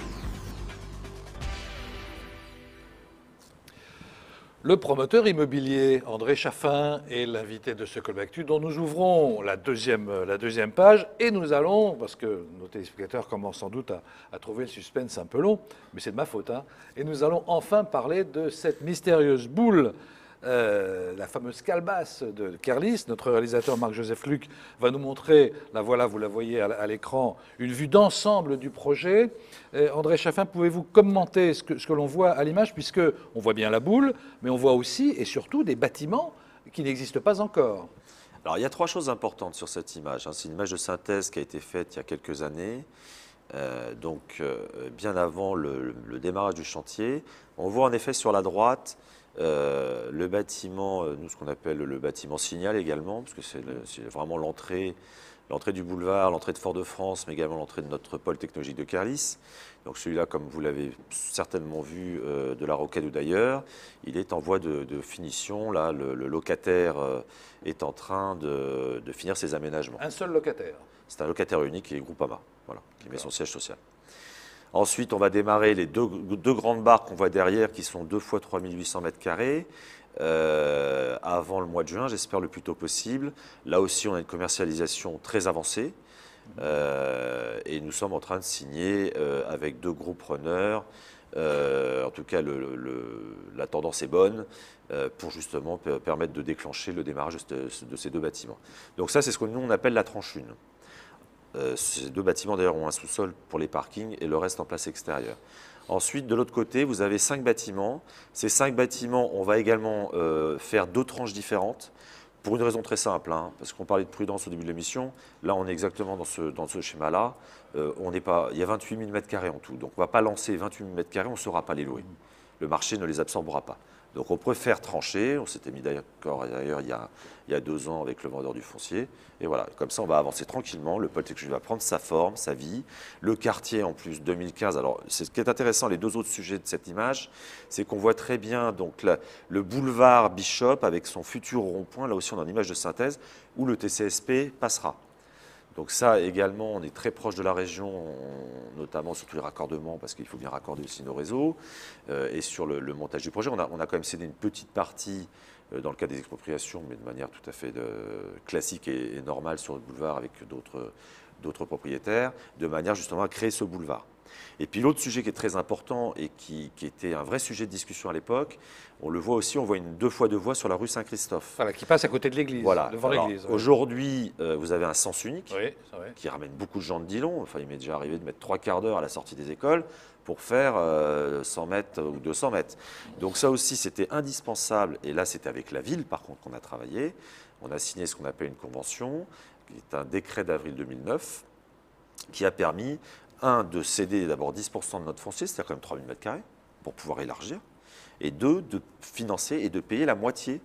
Le promoteur immobilier André Chaffin est l'invité de ce Colb Actu dont nous ouvrons la deuxième page et nous allons, parce que nos téléspectateurs commencent sans doute à trouver le suspense un peu long, mais c'est de ma faute, hein, et nous allons enfin parler de cette mystérieuse boule, la fameuse calebasse de Kerlis. Notre réalisateur Marc-Joseph Luc va nous montrer, la voilà, vous la voyez à l'écran, une vue d'ensemble du projet. André Chaffin, pouvez-vous commenter ce que l'on voit à l'image, puisqu'on voit bien la boule, mais on voit aussi et surtout des bâtiments qui n'existent pas encore. Alors il y a 3 choses importantes sur cette image. C'est une image de synthèse qui a été faite il y a quelques années, bien avant le démarrage du chantier. On voit en effet sur la droite le bâtiment, nous ce qu'on appelle le bâtiment Signal également, parce que c'est vraiment l'entrée du boulevard, l'entrée de Fort-de-France, mais également l'entrée de notre pôle technologique de Kerlis. Donc celui-là, comme vous l'avez certainement vu de la Roquette ou d'ailleurs, il est en voie de finition. Là, le locataire est en train de finir ses aménagements. Un seul locataire? C'est un locataire unique qui est Groupama, voilà, qui met son siège social. Ensuite, on va démarrer les deux grandes barres qu'on voit derrière, qui sont 2 fois 3800 mètres carrés, avant le mois de juin, j'espère le plus tôt possible. Là aussi, on a une commercialisation très avancée, et nous sommes en train de signer avec 2 gros preneurs. En tout cas, la tendance est bonne pour justement permettre de déclencher le démarrage de ces 2 bâtiments. Donc ça, c'est ce que nous, on appelle la tranche 1. Ces 2 bâtiments, d'ailleurs, ont un sous-sol pour les parkings et le reste en place extérieure. Ensuite, de l'autre côté, vous avez 5 bâtiments. Ces 5 bâtiments, on va également faire 2 tranches différentes pour une raison très simple, hein, parce qu'on parlait de prudence au début de l'émission. Là, on est exactement dans ce schéma-là. Il y a 28 000 mètres carrés en tout. Donc, on ne va pas lancer 28 000 mètres carrés, on ne saura pas les louer. Le marché ne les absorbera pas. Donc on préfère trancher, on s'était mis d'accord d'ailleurs il y a 2 ans avec le vendeur du foncier, et voilà, comme ça on va avancer tranquillement, le pôle technologique va prendre sa forme, sa vie, le quartier en plus 2015, alors ce qui est intéressant, les 2 autres sujets de cette image, c'est qu'on voit très bien donc, le boulevard Bishop avec son futur rond-point, là aussi on a une image de synthèse, où le TCSP passera. Donc ça également, on est très proche de la région, notamment sur tous les raccordements, parce qu'il faut bien raccorder aussi nos réseaux. Et sur le montage du projet, on a quand même cédé une petite partie dans le cas des expropriations, mais de manière tout à fait classique et normale sur le boulevard avec d'autres propriétaires, de manière justement à créer ce boulevard. Et puis l'autre sujet qui est très important et qui était un vrai sujet de discussion à l'époque, on le voit aussi, on voit une 2 fois 2 voies sur la rue Saint-Christophe. Voilà, qui passe à côté de l'église, Voilà. devant l'église. Aujourd'hui, vous avez un sens unique Oui, c'est vrai. qui ramène beaucoup de gens de Dillon. Enfin, il m'est déjà arrivé de mettre 3/4 d'heure à la sortie des écoles pour faire 100 mètres ou 200 mètres. Donc ça aussi, c'était indispensable. Et là, c'était avec la ville, par contre, qu'on a travaillé. On a signé ce qu'on appelle une convention, qui est un décret d'avril 2009, qui a permis, de céder d'abord 10% de notre foncier, c'est-à-dire quand même 3000 m², pour pouvoir élargir, et 2, de financer et de payer la moitié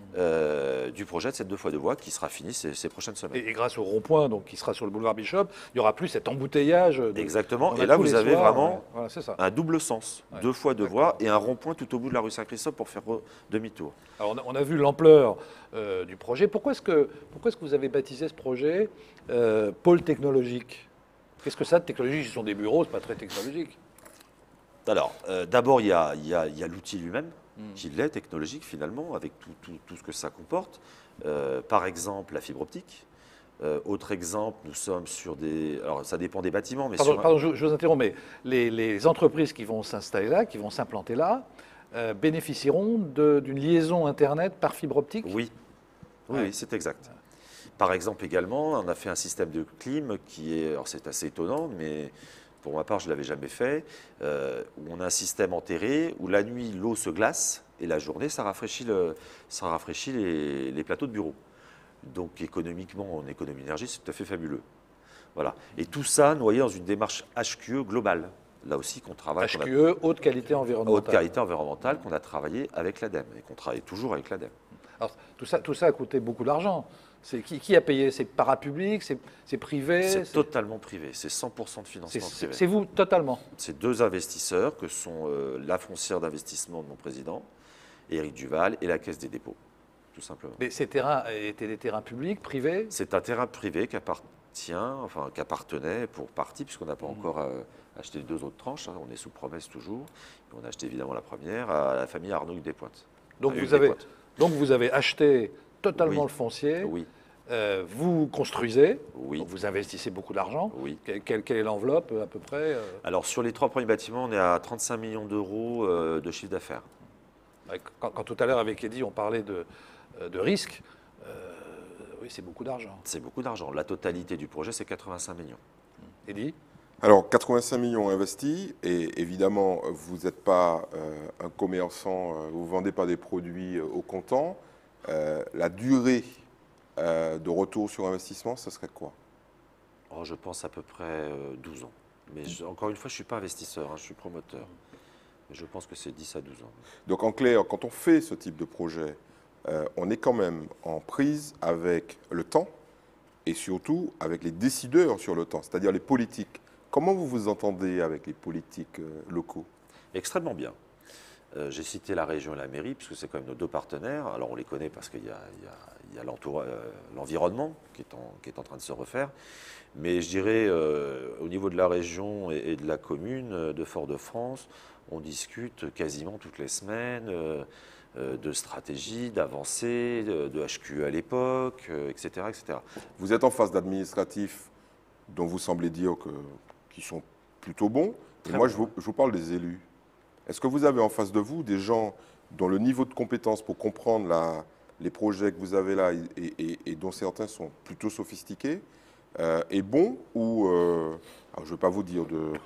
du projet de cette 2 fois 2 voies qui sera fini ces prochaines semaines. Et grâce au rond-point qui sera sur le boulevard Bishop, il n'y aura plus cet embouteillage. Exactement. Et là, vous avez vraiment voilà, c'est ça. un double sens, 2 fois 2 voies et un rond-point tout au bout de la rue Saint-Christophe pour faire demi-tour. Alors, on a vu l'ampleur du projet. Pourquoi est-ce que vous avez baptisé ce projet pôle technologique? Qu'est-ce que ça de technologique? Ce sont des bureaux, c'est pas très technologique. Alors, d'abord, il y a l'outil lui-même, qui l'est technologique finalement, avec tout ce que ça comporte. Par exemple, la fibre optique. Autre exemple, nous sommes sur des... Alors, ça dépend des bâtiments, mais Pardon, je vous interromps, mais les entreprises qui vont s'installer là, qui vont s'implanter là, bénéficieront d'une liaison Internet par fibre optique? Oui, Ouais. oui, c'est exact. Par exemple, également, on a fait un système de clim qui est... Alors, c'est assez étonnant, mais... Pour ma part, je ne l'avais jamais fait, où on a un système enterré, où la nuit, l'eau se glace, et la journée, ça rafraîchit les plateaux de bureau. Donc économiquement, en économie d'énergie, c'est tout à fait fabuleux. Voilà. Et tout ça noyé dans une démarche HQE globale. Là aussi, qu'on travaille. HQE, haute qualité environnementale. Haute qualité environnementale, qu'on a travaillé avec l'ADEME, et qu'on travaille toujours avec l'ADEME. Alors, tout ça a coûté beaucoup d'argent. Qui a payé? C'est parapublic, c'est privé? C'est totalement privé, c'est 100% de financement privé. C'est vous, totalement? C'est 2 investisseurs que sont la foncière d'investissement de mon président, Éric Duval, et la Caisse des dépôts, tout simplement. Mais ces terrains étaient des terrains publics, privés? C'est un terrain privé qui appartenait pour partie, puisqu'on n'a pas encore acheté les 2 autres tranches, hein, on est sous promesse toujours, et on a acheté évidemment la première à la famille Arnaud Despointes. Donc vous avez acheté totalement le foncier, oui. Vous construisez, oui. donc vous investissez beaucoup d'argent. Oui. Quelle est l'enveloppe à peu près? Alors sur les 3 premiers bâtiments, on est à 35 millions d'euros de chiffre d'affaires. Quand tout à l'heure avec Eddy on parlait de risque, oui c'est beaucoup d'argent. C'est beaucoup d'argent. La totalité du projet, c'est 85 millions. Eddy? Alors, 85 millions investis, et évidemment, vous n'êtes pas un commerçant, vous ne vendez pas des produits au comptant. La durée de retour sur investissement, ce serait quoi? Je pense à peu près 12 ans. Mais encore une fois, je ne suis pas investisseur, hein, je suis promoteur. Mais je pense que c'est 10 à 12 ans. Donc, en clair, quand on fait ce type de projet, on est quand même en prise avec le temps et surtout avec les décideurs sur le temps, c'est-à-dire les politiques. Comment vous vous entendez avec les politiques locaux? Extrêmement bien. J'ai cité la région et la mairie, puisque c'est quand même nos 2 partenaires. Alors on les connaît parce qu'il y a l'environnement qui est en train de se refaire. Mais je dirais, au niveau de la région et de la commune de Fort-de-France, on discute quasiment toutes les semaines de stratégie, d'avancée, de HQE à l'époque, etc., etc. Vous êtes en face d'administratifs dont vous semblez dire qu'ils sont plutôt bons. Et moi, je vous parle des élus. Est-ce que vous avez en face de vous des gens dont le niveau de compétence pour comprendre les projets que vous avez là et dont certains sont plutôt sophistiqués est bon? Ou, alors je ne vais pas vous dire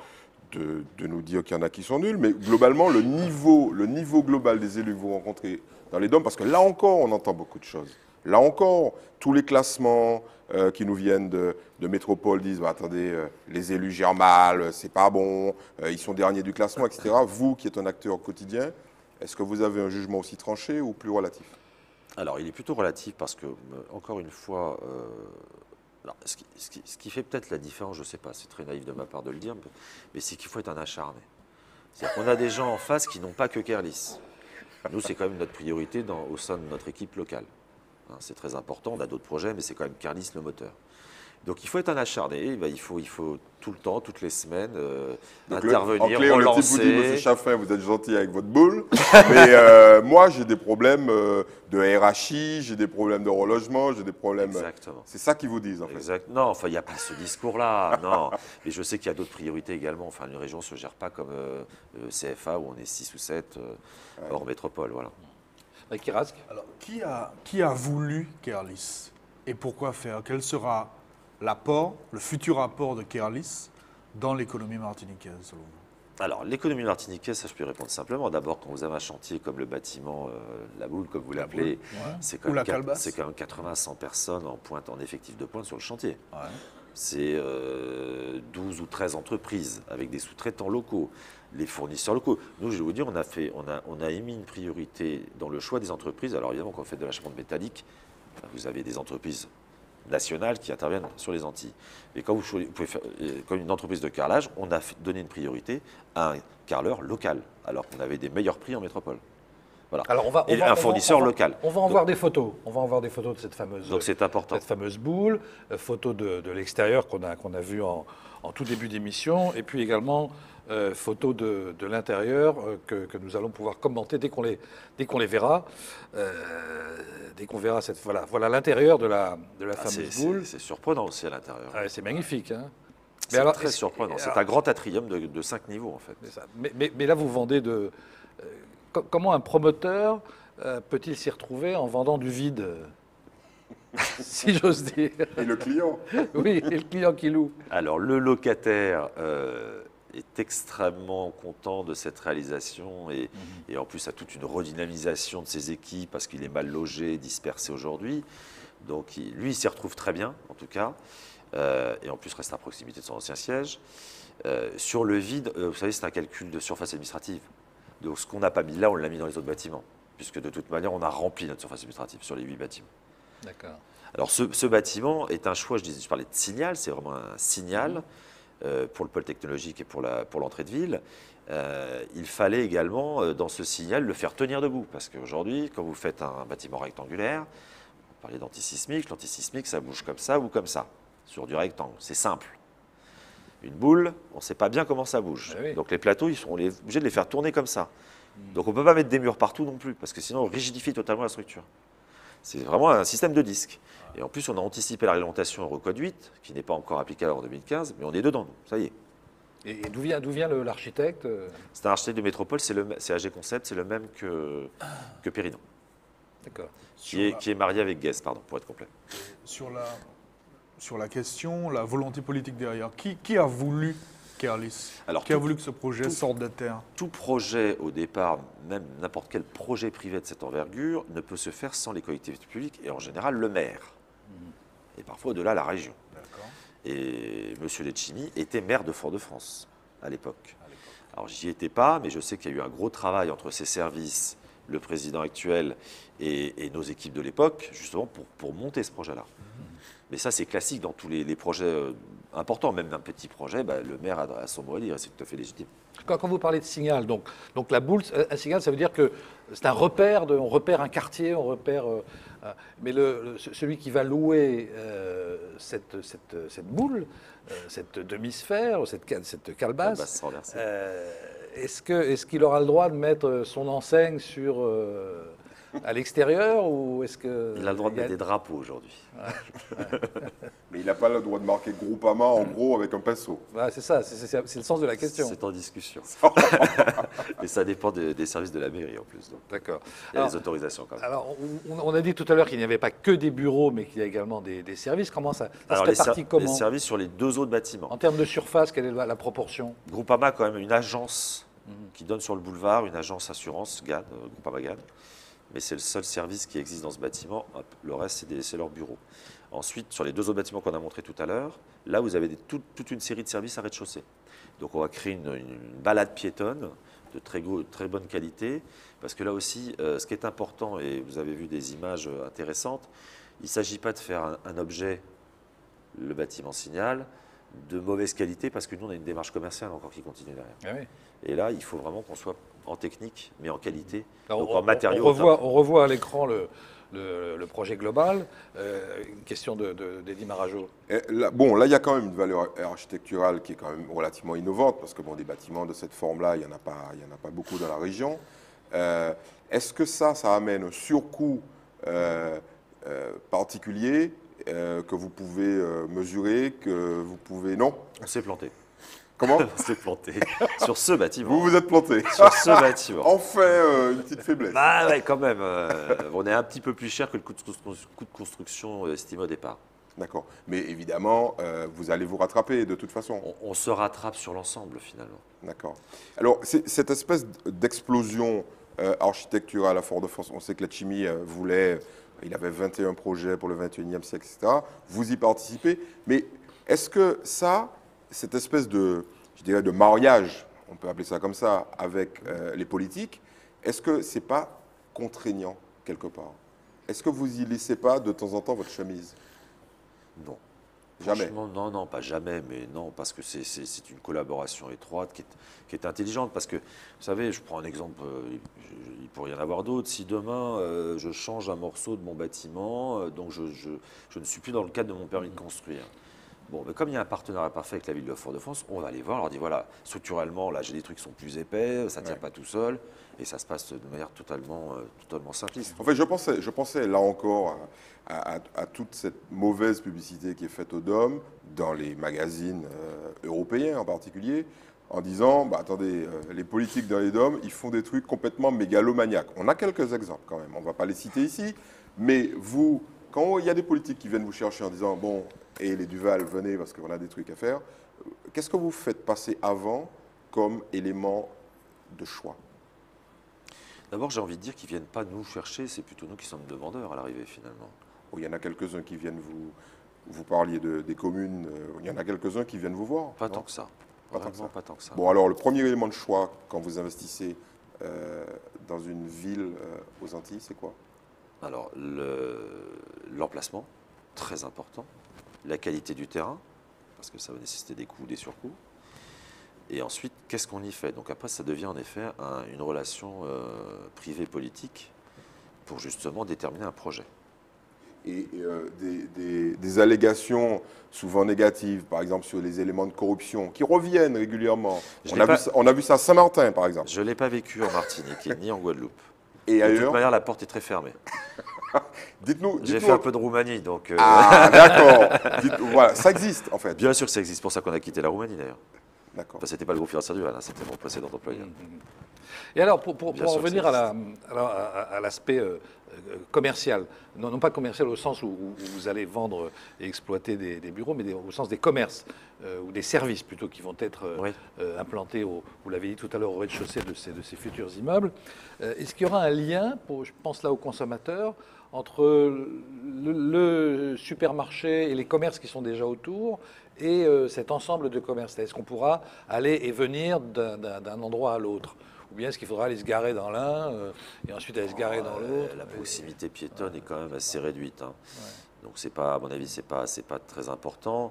de nous dire qu'il y en a qui sont nuls, mais globalement, le niveau global des élus que vous rencontrez dans les DOM, parce que là encore, on entend beaucoup de choses. Là encore, tous les classements qui nous viennent de métropole disent bah, attendez, les élus gèrent mal, c'est pas bon, ils sont derniers du classement, etc. Vous qui êtes un acteur quotidien, est-ce que vous avez un jugement aussi tranché ou plus relatif? Alors, il est plutôt relatif parce que, encore une fois, alors, ce qui fait peut-être la différence, je ne sais pas, c'est très naïf de ma part de le dire, mais c'est qu'il faut être un acharné. C'est-à-dire qu'on a des gens en face qui n'ont pas que Kerlis. Nous, c'est quand même notre priorité au sein de notre équipe locale. Hein, c'est très important, on a d'autres projets, mais c'est quand même Kerlis le moteur. Donc il faut être un acharné, il faut tout le temps, toutes les semaines, Donc intervenir, en clé, on a vous dit, relancer. monsieur Chaffin, vous êtes gentil avec votre boule, mais moi j'ai des problèmes de RHI, j'ai des problèmes de relogement, j'ai des problèmes... Exactement. C'est ça qu'ils vous disent en fait. Exact. Non, enfin, il n'y a pas ce discours-là, non. Mais je sais qu'il y a d'autres priorités également. Enfin, une région ne se gère pas comme CFA où on est 6 ou 7 hors métropole, voilà. Kirasque. Alors, qui a voulu Kearlis et pourquoi faire? Quel sera l'apport, le futur apport de Kearlis dans l'économie martiniquaise, selon vous? Alors, l'économie martiniquaise, ça je peux y répondre simplement. D'abord, quand vous avez un chantier comme le bâtiment, la boule, comme vous l'appelez, c'est quand, même 80-100 personnes en effectif de pointe sur le chantier. Ouais. C'est 12 ou 13 entreprises avec des sous-traitants locaux, les fournisseurs locaux. Nous, je vais vous dire, on a émis une priorité dans le choix des entreprises. Alors évidemment, quand on fait de l'achat de métallique, vous avez des entreprises nationales qui interviennent sur les Antilles. Et quand vous pouvez faire, comme une entreprise de carrelage, on a donné une priorité à un carreleur local, alors qu'on avait des meilleurs prix en métropole. Voilà. Alors un fournisseur local. On va en voir des photos. On va en voir des photos de cette fameuse. Donc c'est important. Cette fameuse boule, photo de l'extérieur qu'on a vu en tout début d'émission, et puis également photos de l'intérieur que nous allons pouvoir commenter dès qu'on les verra. Dès qu'on verra voilà l'intérieur de la fameuse boule. C'est surprenant aussi à l'intérieur. C'est magnifique. Hein. C'est très surprenant. C'est un grand atrium de 5 niveaux en fait. Mais là vous vendez comment un promoteur peut-il s'y retrouver en vendant du vide, si j'ose dire? Et le client? Oui, et le client qui loue. Alors, le locataire est extrêmement content de cette réalisation et en plus a toute une redynamisation de ses équipes parce qu'il est mal logé, dispersé aujourd'hui. Donc, lui, il s'y retrouve très bien, en tout cas. Et en plus, reste à proximité de son ancien siège. Sur le vide, vous savez, c'est un calcul de surface administrative. Donc, ce qu'on n'a pas mis là, on l'a mis dans les autres bâtiments, puisque de toute manière, on a rempli notre surface administrative sur les 8 bâtiments. D'accord. Alors, ce bâtiment est un choix, je parlais de signal, c'est vraiment un signal pour le pôle technologique et pour l'entrée de ville. Il fallait également, dans ce signal, le faire tenir debout, parce qu'aujourd'hui, quand vous faites un bâtiment rectangulaire, on parlait d'antisismique, l'antisismique, ça bouge comme ça ou comme ça, sur du rectangle, c'est simple. Une boule, on ne sait pas bien comment ça bouge. Oui. Donc les plateaux, on est obligé de les faire tourner comme ça. Donc on ne peut pas mettre des murs partout non plus, parce que sinon on rigidifie totalement la structure. C'est vraiment un système de disques. Et en plus, on a anticipé la réglementation Eurocode 8, qui n'est pas encore applicable en 2015, mais on est dedans, ça y est. Et d'où vient l'architecte? C'est un architecte de métropole, c'est AG Concept, c'est le même que Péridon. D'accord. Qui est marié avec Guez, pardon, pour être complet. Sur la question, la volonté politique derrière, qui a voulu Kearlis? Alors, qui a voulu que ce projet sorte de terre? Tout projet, au départ, même n'importe quel projet privé de cette envergure, ne peut se faire sans les collectivités publiques et en général le maire. Et parfois au-delà la région. Et M. Letchimy était maire de Fort-de-France à l'époque. Alors j'y étais pas, mais je sais qu'il y a eu un gros travail entre ses services, le président actuel et nos équipes de l'époque, justement pour monter ce projet-là. Mais ça, c'est classique dans tous les projets importants, même d'un petit projet, le maire a son mot à dire, c'est tout à fait légitime. Quand vous parlez de signal, donc la boule, un signal, ça veut dire que c'est un repère, on repère un quartier, on repère... mais celui qui va louer cette boule, cette demi-sphère, cette calebasse, est-ce qu'il aura le droit de mettre son enseigne à l'extérieur ou est-ce que... Il a le droit de mettre des drapeaux aujourd'hui. Mais il n'a pas le droit de marquer Groupama en gros avec un pinceau. C'est ça, c'est le sens de la question. C'est en discussion. Et ça dépend des services de la mairie en plus. D'accord. Il y a des autorisations quand même. Alors, on a dit tout à l'heure qu'il n'y avait pas que des bureaux, mais qu'il y a également des services. Comment ça se répartit comment? Les services sur les 2 autres bâtiments. En termes de surface, quelle est la proportion? Groupama a quand même une agence qui donne sur le boulevard, une agence assurance, GAD, Groupama GAD. Mais c'est le seul service qui existe dans ce bâtiment. Le reste, c'est leur bureau. Ensuite, sur les 2 autres bâtiments qu'on a montrés tout à l'heure, là, vous avez toute une série de services à rez-de-chaussée. Donc, on va créer une balade piétonne de très bonne qualité. Parce que là aussi, ce qui est important, et vous avez vu des images intéressantes, il ne s'agit pas de faire un objet, le bâtiment Signal, de mauvaise qualité, parce que nous, on a une démarche commerciale encore qui continue derrière. Ah oui. Et là, il faut vraiment qu'on soit en technique, mais en qualité, Alors, donc en matériaux. On revoit à l'écran le projet global. Une question d'Eddy Marajo. Là, il y a quand même une valeur architecturale qui est quand même relativement innovante, parce que bon, des bâtiments de cette forme-là, il n'y en a pas beaucoup dans la région. Est-ce que ça amène un surcoût particulier que vous pouvez mesurer, que vous pouvez... Non? On s'est planté. Comment? On s'est planté sur ce bâtiment. Vous vous êtes planté. Sur ce bâtiment. Enfin, une petite faiblesse. Bah ouais, quand même. On est un petit peu plus cher que le coût de construction estimé au départ. D'accord. Mais évidemment, vous allez vous rattraper de toute façon. On se rattrape sur l'ensemble, finalement. D'accord. Alors, cette espèce d'explosion architecturale à Fort-de-France, on sait que la chimie voulait... Il avait 21 projets pour le 21e siècle, etc. Vous y participez. Mais est-ce que cette espèce de, je dirais, de mariage, on peut appeler ça comme ça, avec les politiques, est-ce que ce n'est pas contraignant quelque part? Est-ce que vous y laissez pas de temps en temps votre chemise? Non. Jamais? Non, non, pas jamais, mais non, parce que c'est une collaboration étroite qui est intelligente. Parce que, vous savez, je prends un exemple, il pourrait y en avoir d'autres. Si demain, je change un morceau de mon bâtiment, donc je ne suis plus dans le cadre de mon permis de construire. Bon, mais comme il y a un partenariat parfait avec la ville de Fort-de-France, on va aller voir, on leur dit voilà, structurellement, là, j'ai des trucs qui sont plus épais, ça ne tient pas tout seul, et ça se passe de manière totalement simpliste. En fait, je pensais là encore à toute cette mauvaise publicité qui est faite aux DOM, dans les magazines européens en particulier, en disant, bah, attendez, les politiques dans les DOM, ils font des trucs complètement mégalomaniaques. On a quelques exemples quand même, on ne va pas les citer ici, mais vous, quand il y a des politiques qui viennent vous chercher en disant, bon, et les Duval, venez parce qu'on a des trucs à faire, qu'est-ce que vous faites passer avant comme élément de choix? D'abord, j'ai envie de dire qu'ils ne viennent pas nous chercher, c'est plutôt nous qui sommes demandeurs à l'arrivée finalement. Oh, il y en a quelques-uns qui viennent vous parliez des communes, il y en a quelques-uns qui viennent vous voir? Pas tant que ça. Pas tant que ça. Pas tant que ça. Bon, alors le premier élément de choix quand vous investissez dans une ville aux Antilles, c'est quoi? Alors, l'emplacement, très important. La qualité du terrain, parce que ça va nécessiter des coûts, des surcoûts. Et ensuite, qu'est-ce qu'on y fait? Donc après, ça devient en effet une relation privée-politique pour justement déterminer un projet. Et des allégations souvent négatives, par exemple sur les éléments de corruption, qui reviennent régulièrement. On a vu ça à Saint-Martin, par exemple. Je ne l'ai pas vécu en Martinique ni en Guadeloupe. Et de ailleurs? toute manière, la porte est très fermée. Dites-nous. J'ai fait un peu de Roumanie, donc... Ah, d'accord. Voilà, ça existe, en fait. Bien sûr que ça existe, c'est pour ça qu'on a quitté la Roumanie, d'ailleurs. D'accord. Enfin, c'était pas le groupe financier du Val, c'était mon précédent employeur. Et alors, pour en revenir à l'aspect commercial, non pas commercial au sens où vous allez vendre et exploiter des bureaux, mais au sens des commerces, ou des services plutôt, qui vont être implantés, vous l'avez dit tout à l'heure, au rez-de-chaussée de ces futurs immeubles. Est-ce qu'il y aura un lien, je pense là aux consommateurs, entre le supermarché et les commerces qui sont déjà autour et cet ensemble de commerces? Est-ce qu'on pourra aller et venir d'un endroit à l'autre? Ou bien est-ce qu'il faudra aller se garer dans l'un et ensuite aller se garer dans l'autre? La proximité piétonne est quand même assez réduite. Hein. Donc, c'est pas, à mon avis, c'est pas très important.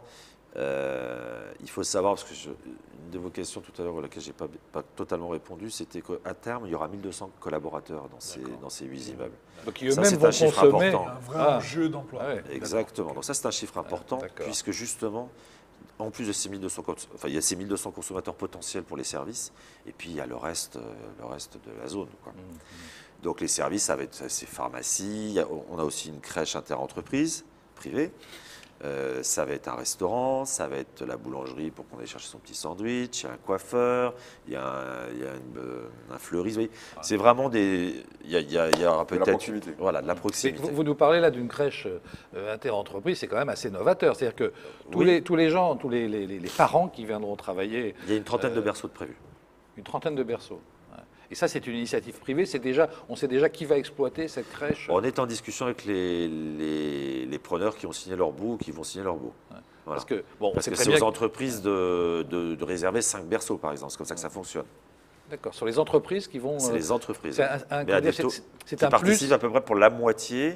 Il faut savoir, parce que une de vos questions tout à l'heure à laquelle je n'ai pas totalement répondu, c'était qu'à terme, il y aura 1200 collaborateurs dans ces 8 immeubles. Donc, eux-mêmes vont consommer un vrai jeu d'emploi. Exactement. Donc ça, c'est un chiffre important, puisque justement, en plus de ces 1200, il y a ces 1200 consommateurs potentiels pour les services, et puis il y a le reste de la zone, quoi. Donc les services, ça va être ces pharmacies, on a aussi une crèche interentreprise privée. Ça va être un restaurant, ça va être la boulangerie pour qu'on aille chercher son petit sandwich, il y a un coiffeur, il y a un fleuriste. C'est vraiment il y aura peut-être de la proximité. Vous nous parlez là d'une crèche interentreprise, c'est quand même assez novateur. C'est-à-dire que tous les gens, tous les parents qui viendront travailler... Il y a une trentaine de berceaux de prévus. Une trentaine de berceaux. Et ça, c'est une initiative privée. On sait déjà qui va exploiter cette crèche. On est en discussion avec les preneurs qui ont signé leur bout ou qui vont signer leur bout. Voilà. Parce que c'est aux entreprises de réserver 5 berceaux, par exemple. C'est comme ça que ça fonctionne. D'accord. Sur les entreprises qui vont... C'est les entreprises. C'est un participent plus. à peu près pour la moitié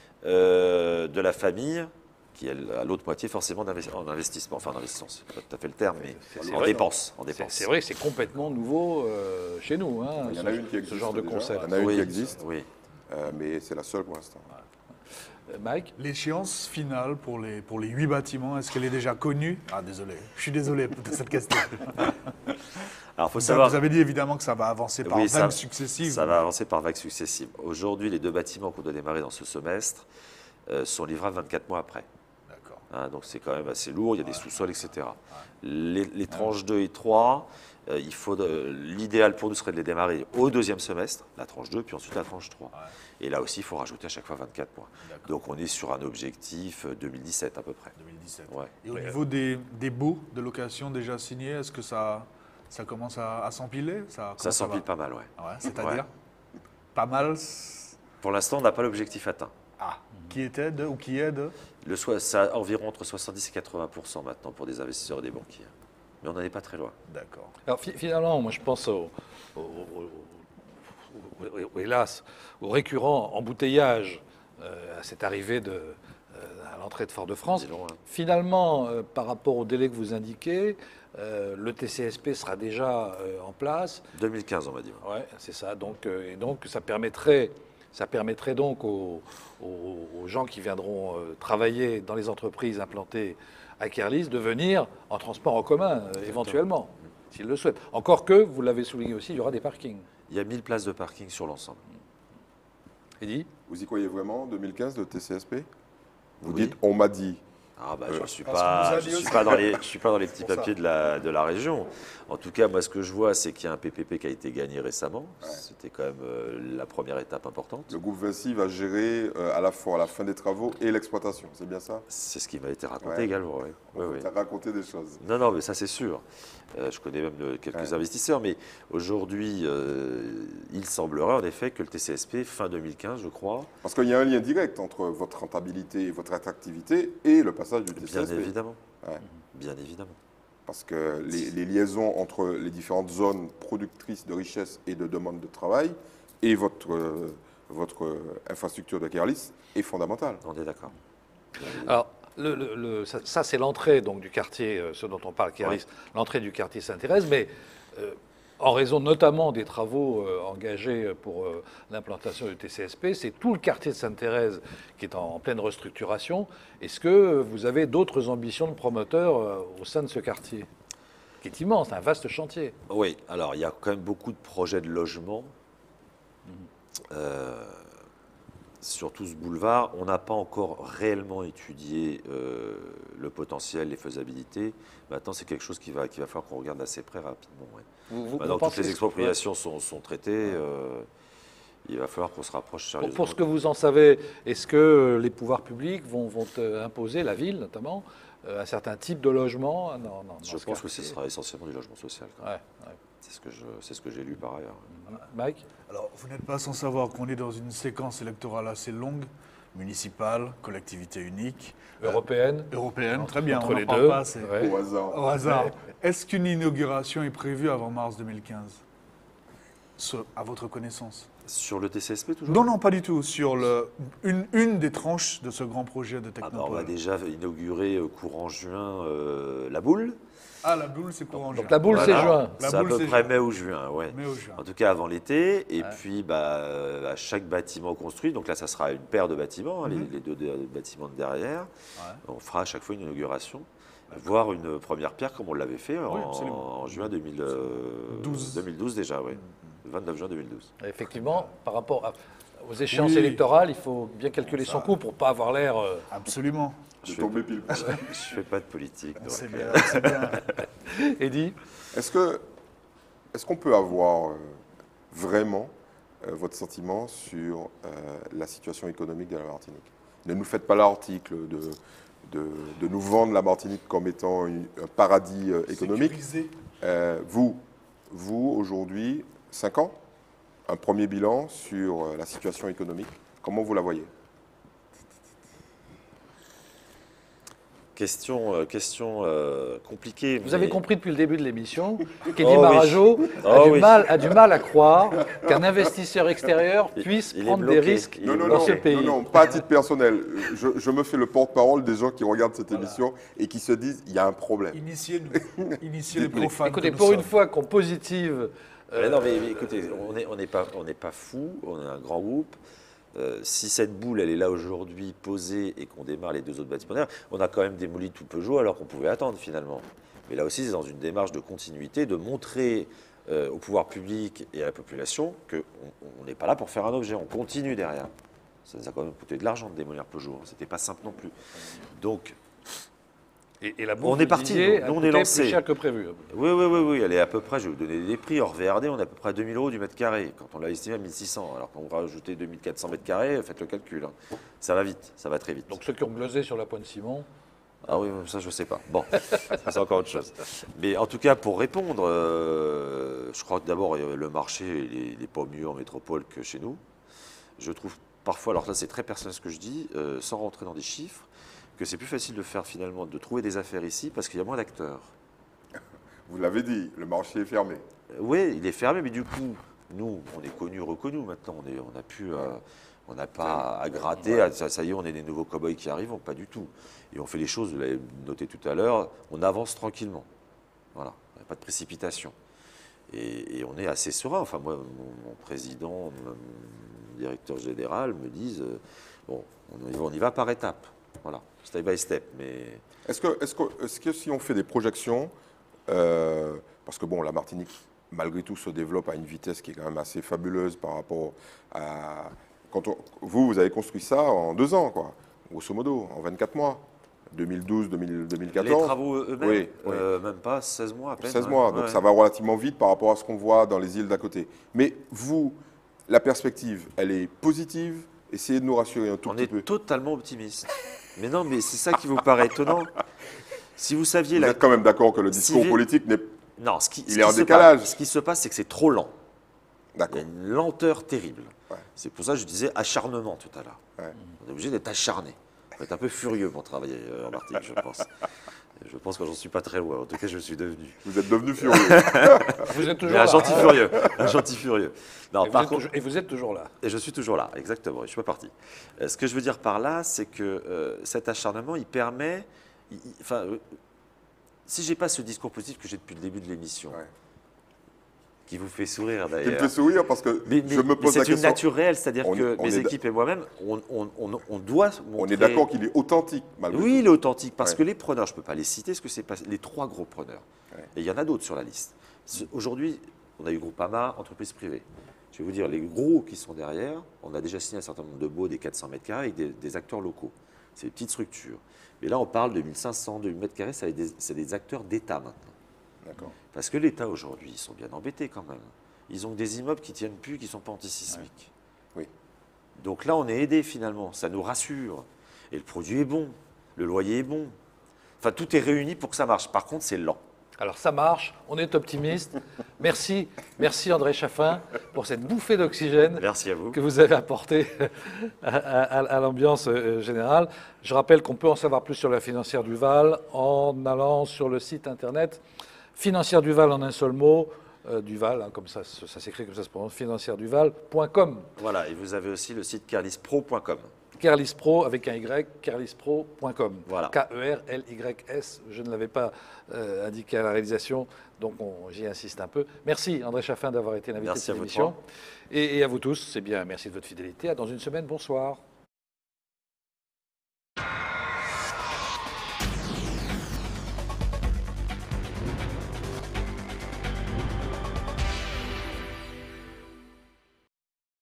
de la famille, qui a l'autre moitié forcément en investissement. Enfin, en investissement, c'est pas tout à fait le terme, mais en dépenses. C'est vrai que c'est complètement nouveau chez nous. Hein, il y en a une qui existe. Ce genre de concept. Il y en a une qui existe, oui. mais c'est la seule pour l'instant. Mike? L'échéance finale pour les 8 bâtiments, est-ce qu'elle est déjà connue? Ah, désolé, je suis désolé de cette question. Alors, faut savoir. Vous avez dit évidemment que ça va avancer par vagues successives. Ça va avancer par vagues successives. Aujourd'hui, les 2 bâtiments qu'on doit démarrer dans ce semestre sont livrables 24 mois après. D'accord. Hein, donc c'est quand même assez lourd, il y a des sous-sols, etc. Les tranches 2 et 3, l'idéal pour nous serait de les démarrer au 2e semestre, la tranche 2, puis ensuite la tranche 3. Et là aussi, il faut rajouter à chaque fois 24 mois. Donc on est sur un objectif 2017 à peu près. 2017. Ouais. Et au niveau des baux de location déjà signés, est-ce que ça commence à s'empiler? Ça s'empile pas mal, ouais. Ouais, c'est-à-dire pas mal. Pour l'instant, on n'a pas l'objectif atteint. Ah, qui était de ou qui est de? Ça environ entre 70 et 80% maintenant pour des investisseurs et des banquiers. Mais on n'en est pas très loin. D'accord. Alors finalement, moi je pense hélas, au récurrent embouteillage à cette arrivée à l'entrée de Fort-de-France. Finalement, par rapport au délai que vous indiquez, le TCSP sera déjà en place. 2015, on va dire. Oui, c'est ça. Et donc, ça permettrait donc aux gens qui viendront travailler dans les entreprises implantées à Querlis de venir en transport en commun, éventuellement, s'ils le souhaitent. Encore que, vous l'avez souligné aussi, il y aura des parkings. Il y a 1000 places de parking sur l'ensemble. Eddy ? Vous y croyez vraiment, 2015, le TCSP? Vous Oui. dites, on m'a dit. Ah bah, je ne suis parce pas, qu'on nous a je dit suis aussi. pas dans les, je suis pas dans les petits pour ça. papiers de la région. En tout cas, moi, ce que je vois, c'est qu'il y a un PPP qui a été gagné récemment. C'était quand même la première étape importante. Le groupe Vinci va gérer à la fois la fin des travaux et l'exploitation, c'est bien ça? C'est ce qui m'a été raconté Ouais. également. Oui. On Oui, t'a raconté des choses. Non, mais ça c'est sûr. Je connais même quelques investisseurs, mais aujourd'hui, il semblerait en effet que le TCSP, fin 2015, je crois. Parce qu'il y a un lien direct entre votre rentabilité et votre attractivité et le passage du TCSP. Bien évidemment. Ouais. Bien évidemment. Parce que les liaisons entre les différentes zones productrices de richesse et de demande de travail et votre infrastructure de Querlis est fondamentale. On est d'accord. Alors, ça c'est l'entrée donc du quartier, ce dont on parle, Querlis, l'entrée du quartier Sainte-Thérèse, mais en raison notamment des travaux engagés pour l'implantation du TCSP, c'est tout le quartier de Sainte-Thérèse qui est en pleine restructuration. Est-ce que vous avez d'autres ambitions de promoteur au sein de ce quartier, qui est immense, un vaste chantier? Oui, alors il y a quand même beaucoup de projets de logement. Sur tout ce boulevard, on n'a pas encore réellement étudié le potentiel, les faisabilités. Maintenant, c'est quelque chose qu'il va falloir qu'on regarde assez près rapidement. Ouais. Maintenant que toutes les expropriations sont traitées, il va falloir qu'on se rapproche sérieusement. Pour ce que vous en savez, est-ce que les pouvoirs publics vont imposer, la ville notamment, un certain type de logement? Je pense que ce sera essentiellement du logement social. Quand même. Ouais. C'est ce que j'ai lu par ailleurs. Mike? Alors, vous n'êtes pas sans savoir qu'on est dans une séquence électorale assez longue, municipale, collectivité unique. Européenne? Européenne, très bien. Entre on en les parle deux. pas assez. Ouais. Au hasard. Au hasard. Est-ce qu'une inauguration est prévue avant mars 2015 à votre connaissance? Sur le TCSP toujours? Non, pas du tout. Sur une des tranches de ce grand projet de Technopole. On va déjà inaugurer courant juin la boule. Ah, la boule, c'est courant juin. Donc la boule, c'est juin. La C'est à boule, peu c'est près juin. mai ou juin, ouais. Mai ou juin. En tout cas avant l'été. Et puis à chaque bâtiment construit, donc là ça sera une paire de bâtiments, les deux bâtiments de derrière. On fera à chaque fois une inauguration, voire une première pierre comme on l'avait fait en juin 2012 déjà, oui. Le 29 juin 2012. Effectivement, par rapport aux échéances électorales, il faut bien calculer son coût pour ne pas avoir l'air... Absolument. De tomber pile. Je fais pas de politique. Donc, C'est bien, c'est bien. Eddy? Est-ce qu'on peut avoir vraiment votre sentiment sur la situation économique de la Martinique? Ne nous faites pas l'article de nous vendre la Martinique comme étant un paradis économique. Sécurisé. Vous, aujourd'hui, 5 ans, un premier bilan sur la situation économique. Comment vous la voyez? Question compliquée. Vous avez mais- compris depuis le début de l'émission qu'Eddy Marajo a du mal à croire qu'un investisseur extérieur puisse il est prendre des bloqué. risques Il est dans bloqué. ce pays. Non, pas à titre personnel. Je me fais le porte-parole des gens qui regardent cette émission et qui se disent il y a un problème. Initiez-nous. Initiez les profanes. Écoutez, que nous pour une sommes. fois qu'on positive... Mais non, mais écoutez, on n'est pas fou, on est un grand groupe. Si cette boule, elle est là aujourd'hui, posée, et qu'on démarre les 2 autres bâtiments derrière, on a quand même démoli tout Peugeot alors qu'on pouvait attendre finalement. Mais là aussi, c'est dans une démarche de continuité, de montrer au pouvoir public et à la population qu'on n'est pas là pour faire un objet, on continue derrière. Ça nous a quand même coûté de l'argent de démolir Peugeot, c'était pas simple non plus. Donc, Et la bouffe, on est parti, nous on est lancé. Plus cher que prévu. Oui, elle est à peu près, je vais vous donner des prix, hors VRD, on est à peu près à 2000 € du mètre carré, quand on l'a estimé à 1600. Alors qu'on va rajouter 2400 mètres carrés, faites le calcul. Hein. Ça va vite, ça va très vite. Donc ceux qui ont glosé sur la Pointe Simon. Ah oui, ça je sais pas. Bon, c'est encore autre chose. Mais en tout cas, pour répondre, je crois que d'abord, le marché, il n'est pas mieux en métropole que chez nous. Je trouve parfois, alors là c'est très personnel ce que je dis, sans rentrer dans des chiffres, que c'est plus facile de faire finalement, de trouver des affaires ici parce qu'il y a moins d'acteurs. Vous l'avez dit, le marché est fermé. Oui, il est fermé, mais du coup, nous, on est connus, reconnus maintenant. On n'a pas à gratter, ça y est, on est des nouveaux cow-boys qui arrivent, pas du tout. Et on fait les choses, vous l'avez noté tout à l'heure, on avance tranquillement. Voilà, il n'y a pas de précipitation. Et on est assez serein. Enfin, moi, mon président, mon directeur général me disent, bon, on y va par étapes. Voilà, step by step. Mais est-ce que si on fait des projections, parce que bon, la Martinique, malgré tout, se développe à une vitesse qui est quand même assez fabuleuse par rapport à... Vous avez construit ça en 2 ans, quoi, grosso modo, en 24 mois. 2012, 2014. Les travaux eux-mêmes, oui. Même pas 16 mois à peine. 16 mois, donc ça va relativement vite par rapport à ce qu'on voit dans les îles d'à côté. Mais vous, la perspective, elle est positive. Essayez de nous rassurer un tout petit peu. On est totalement optimiste. Mais non, mais c'est ça qui vous paraît étonnant. Si vous saviez... Vous êtes quand même d'accord que le discours politique n'est... Non, il est en décalage. Ce qui se passe, c'est que c'est trop lent. Il y D'accord. a une lenteur terrible. Ouais. C'est pour ça que je disais acharnement tout à l'heure. Ouais. On est obligé d'être acharné. On est un peu furieux pour travailler en Martinique, je pense. Je pense que j'en suis pas très loin. En tout cas, je suis devenu. Vous êtes devenu furieux. Vous êtes toujours un là. gentil furieux. Un gentil furieux. Non, Et vous êtes toujours là. Et je suis toujours là, exactement. Je ne suis pas parti. Ce que je veux dire par là, c'est que cet acharnement, il permet... si je n'ai pas ce discours positif que j'ai depuis le début de l'émission, qui vous fait sourire d'ailleurs. Qui me fait sourire parce que je me pose la question. C'est une nature réelle, c'est-à-dire que mes équipes et moi-même, on doit montrer... On est d'accord qu'il est authentique, malgré tout. Oui, il est authentique, parce que les preneurs, je ne peux pas les citer, parce que c'est pas les 3 gros preneurs. Et il y en a d'autres sur la liste. Aujourd'hui, on a eu Groupama, entreprise privée. Je vais vous dire, les gros qui sont derrière, on a déjà signé un certain nombre de baux, des 400 mètres carrés, avec des acteurs locaux. C'est des petites structures. Mais là, on parle de 1500, 2000 mètres carrés, c'est des acteurs d'État maintenant. Parce que l'État, aujourd'hui, ils sont bien embêtés quand même. Ils ont des immeubles qui ne tiennent plus, qui ne sont pas antisismiques. Oui. Donc là, on est aidé finalement, ça nous rassure. Et le produit est bon, le loyer est bon. Enfin, tout est réuni pour que ça marche. Par contre, c'est lent. Alors ça marche, on est optimiste. Merci André Chaffin pour cette bouffée d'oxygène que vous avez apportée à l'ambiance générale. Je rappelle qu'on peut en savoir plus sur la Financière du Val en allant sur le site internet Financière du Val en un seul mot, Duval, hein, comme ça s'écrit, comme ça se prononce, financiereduval.com. Voilà, et vous avez aussi le site carlispro.com. Carlispro avec un Y, carlispro.com. Voilà. K-E-R-L-Y-S. Je ne l'avais pas indiqué à la réalisation, donc j'y insiste un peu. Merci André Chaffin d'avoir été l'invité de cette émission. Et à vous tous, c'est bien, merci de votre fidélité. À dans une semaine, bonsoir.